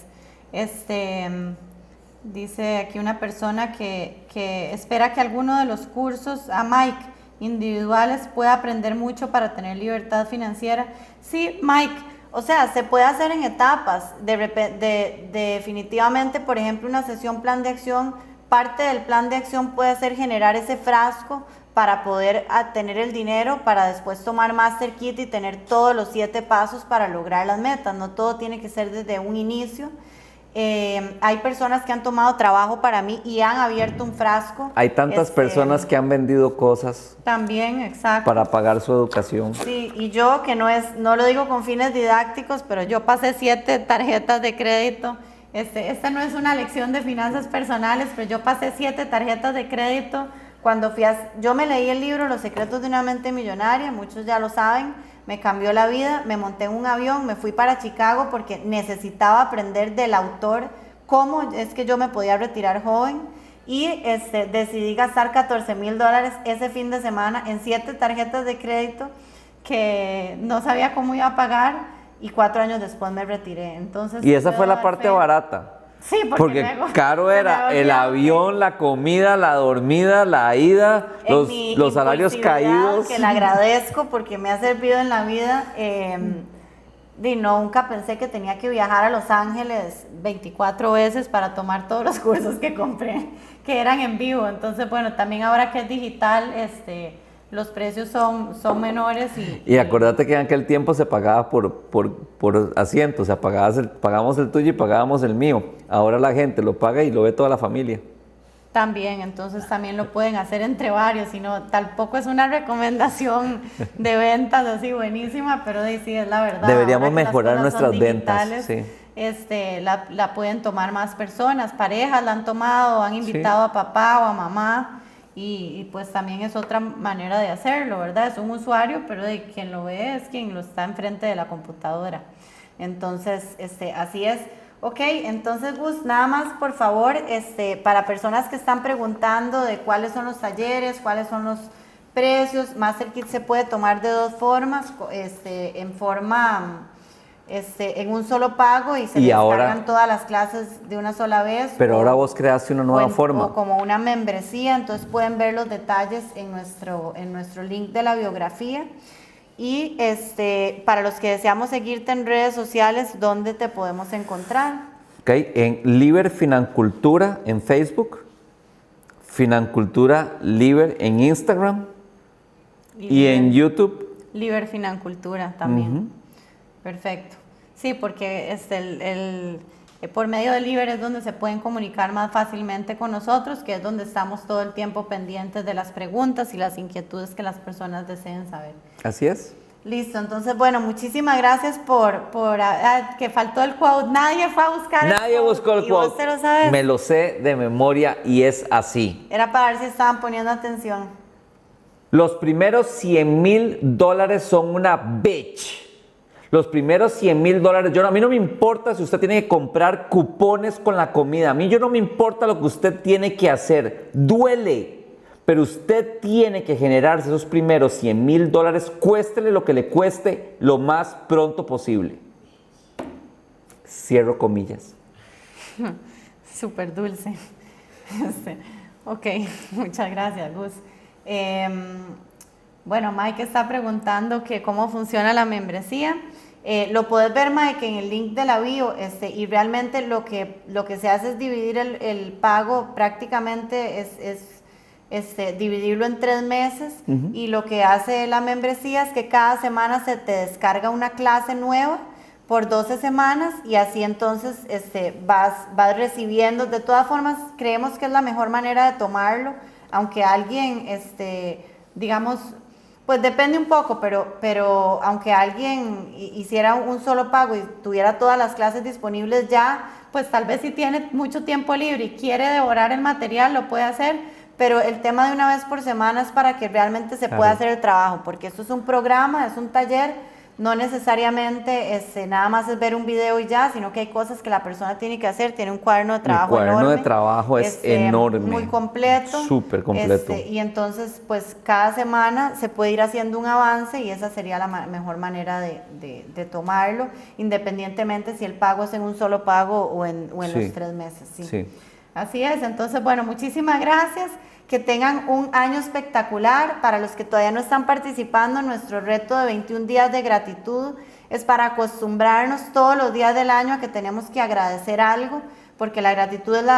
Dice aquí una persona que espera que alguno de los cursos a Mike individuales pueda aprender mucho para tener libertad financiera. Sí, Mike, o sea, se puede hacer en etapas. Definitivamente, por ejemplo, una sesión plan de acción, parte del plan de acción puede ser generar ese frasco para poder tener el dinero, para después tomar MasterKit y tener todos los 7 pasos para lograr las metas. No todo tiene que ser desde un inicio. Hay personas que han tomado trabajo para mí y han abierto un frasco.
Hay tantas personas que han vendido cosas.
También, exacto.
Para pagar su educación.
Sí, y yo que no lo digo con fines didácticos, pero yo pasé 7 tarjetas de crédito. Esta no es una lección de finanzas personales, pero yo pasé 7 tarjetas de crédito. Cuando yo me leí el libro Los secretos de una mente millonaria, muchos ya lo saben, me cambió la vida, me monté en un avión, me fui para Chicago porque necesitaba aprender del autor cómo es que yo me podía retirar joven y decidí gastar $14,000 ese fin de semana en 7 tarjetas de crédito que no sabía cómo iba a pagar y 4 años después me retiré. Entonces,
y esa fue la parte barata.
Sí,
porque caro era el avión, la comida, la dormida, la ida, los salarios caídos.
Que le agradezco porque me ha servido en la vida. nunca pensé que tenía que viajar a Los Ángeles 24 veces para tomar todos los cursos que compré, que eran en vivo. Entonces, bueno, también ahora que es digital, los precios son menores.
Y acordate que en aquel tiempo se pagaba por asiento, o sea, pagamos el tuyo y pagábamos el mío. Ahora la gente lo paga y lo ve toda la familia.
También, entonces también lo pueden hacer entre varios, sino tampoco es una recomendación de ventas así buenísima, pero sí es la verdad.
Deberíamos mejorar nuestras ventas. Sí.
La pueden tomar más personas, parejas la han tomado, han invitado a papá o a mamá y pues también es otra manera de hacerlo, ¿verdad? Es un usuario, pero de quien lo ve es quien lo está enfrente de la computadora. Entonces, así es. Ok, entonces Gus, nada más por favor, para personas que están preguntando de cuáles son los talleres, cuáles son los precios, MasterKit se puede tomar de dos formas, en un solo pago y se descargan todas las clases de una sola vez.
Pero ahora vos creaste una nueva forma.
O como una membresía, entonces pueden ver los detalles en nuestro link de la biografía. Y para los que deseamos seguirte en redes sociales, ¿dónde te podemos encontrar?
Ok, en Liber Financultura en Facebook, Financultura Liber en Instagram y en YouTube.
Liber Financultura también. Perfecto. Sí, porque por medio de Liber es donde se pueden comunicar más fácilmente con nosotros, que es donde estamos todo el tiempo pendientes de las preguntas y las inquietudes que las personas deseen saber.
Así es.
Listo, entonces bueno, muchísimas gracias que faltó el quote. Nadie fue a buscar el quote.
Nadie buscó el quote.
¿Vos te lo sabes?
Me lo sé de memoria y es así.
Era para ver si estaban poniendo atención.
Los primeros $100,000 son una bitch. Los primeros $100,000, a mí no me importa si usted tiene que comprar cupones con la comida, a mí no me importa lo que usted tiene que hacer, duele, pero usted tiene que generarse esos primeros $100,000, cuéstele lo que le cueste, lo más pronto posible. Cierro comillas.
Súper dulce. Ok, muchas gracias, Gus. Bueno, Mike está preguntando que cómo funciona la membresía. Lo puedes ver, Mike, en el link de la bio, y realmente lo que se hace es dividir el pago, prácticamente es dividirlo en 3 meses, y lo que hace la membresía es que cada semana se te descarga una clase nueva por 12 semanas y así entonces vas recibiendo. De todas formas, creemos que es la mejor manera de tomarlo, aunque alguien, digamos, pues depende un poco, pero aunque alguien hiciera un solo pago y tuviera todas las clases disponibles ya, pues tal vez si tiene mucho tiempo libre y quiere devorar el material, lo puede hacer, pero el tema de una vez por semana es para que realmente se pueda hacer el trabajo, porque esto es un programa, es un taller, no necesariamente nada más es ver un video y ya, sino que hay cosas que la persona tiene que hacer, tiene un cuaderno de trabajo enorme.
El cuaderno de trabajo es enorme.
Muy completo.
Súper completo.
Y entonces, pues cada semana se puede ir haciendo un avance y esa sería la mejor manera de tomarlo, independientemente si el pago es en un solo pago o en los 3 meses. Sí. Así es, entonces, bueno, muchísimas gracias. Que tengan un año espectacular. Para los que todavía no están participando, nuestro reto de 21 días de gratitud es para acostumbrarnos todos los días del año a que tenemos que agradecer algo, porque la gratitud es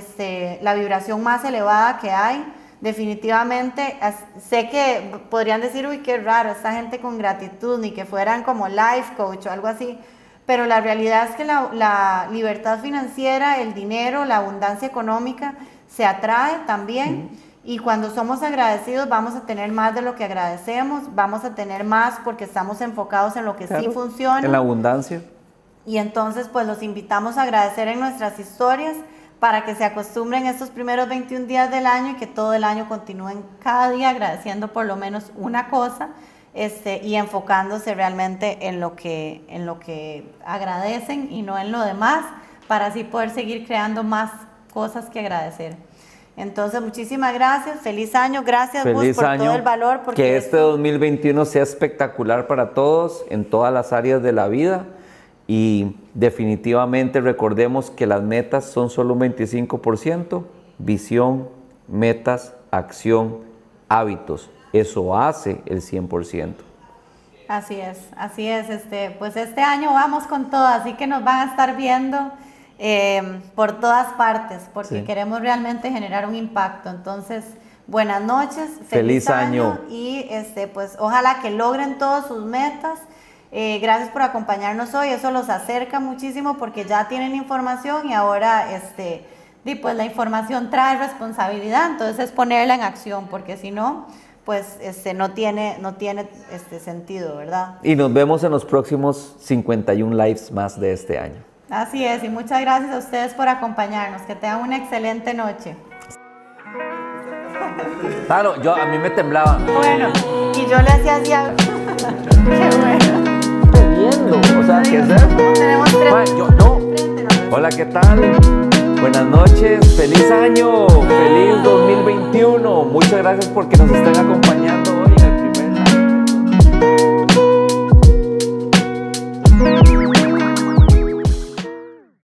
la vibración más elevada que hay. Definitivamente, sé que podrían decir, uy, qué raro, esta gente con gratitud, ni que fueran como life coach o algo así, pero la realidad es que la libertad financiera, el dinero, la abundancia económica se atrae también. Y cuando somos agradecidos vamos a tener más de lo que agradecemos, vamos a tener más porque estamos enfocados en lo que sí funciona.
En la abundancia.
Y entonces pues los invitamos a agradecer en nuestras historias para que se acostumbren estos primeros 21 días del año y que todo el año continúen cada día agradeciendo por lo menos una cosa y enfocándose realmente en lo que agradecen y no en lo demás, para así poder seguir creando más cosas que agradecer. Entonces, muchísimas gracias, feliz año, gracias Gus por todo el valor. Porque
que este 2021 sea espectacular para todos, en todas las áreas de la vida, y definitivamente recordemos que las metas son solo un 25%, visión, metas, acción, hábitos, eso hace el 100%.
Así es, así es. Pues este año vamos con todo, así que nos van a estar viendo por todas partes, porque
Sí.
queremos realmente generar un impacto. Entonces, buenas noches,
Feliz año.
y pues ojalá que logren todas sus metas. Gracias por acompañarnos hoy, eso los acerca muchísimo porque ya tienen información y ahora pues la información trae responsabilidad, entonces es ponerla en acción, porque si no, pues no tiene sentido, ¿verdad?
Y nos vemos en los próximos 51 lives más de este año.
Así es, y muchas gracias a ustedes por acompañarnos, que tengan una excelente noche.
Claro, a mí me temblaba.
Bueno, y yo le hacía así a... Qué bueno.
Viendo, o sea, ¿qué es eso?
Tenemos tres.
No. Hola, ¿qué tal? Buenas noches, feliz año, feliz 2021. Muchas gracias porque nos están acompañando.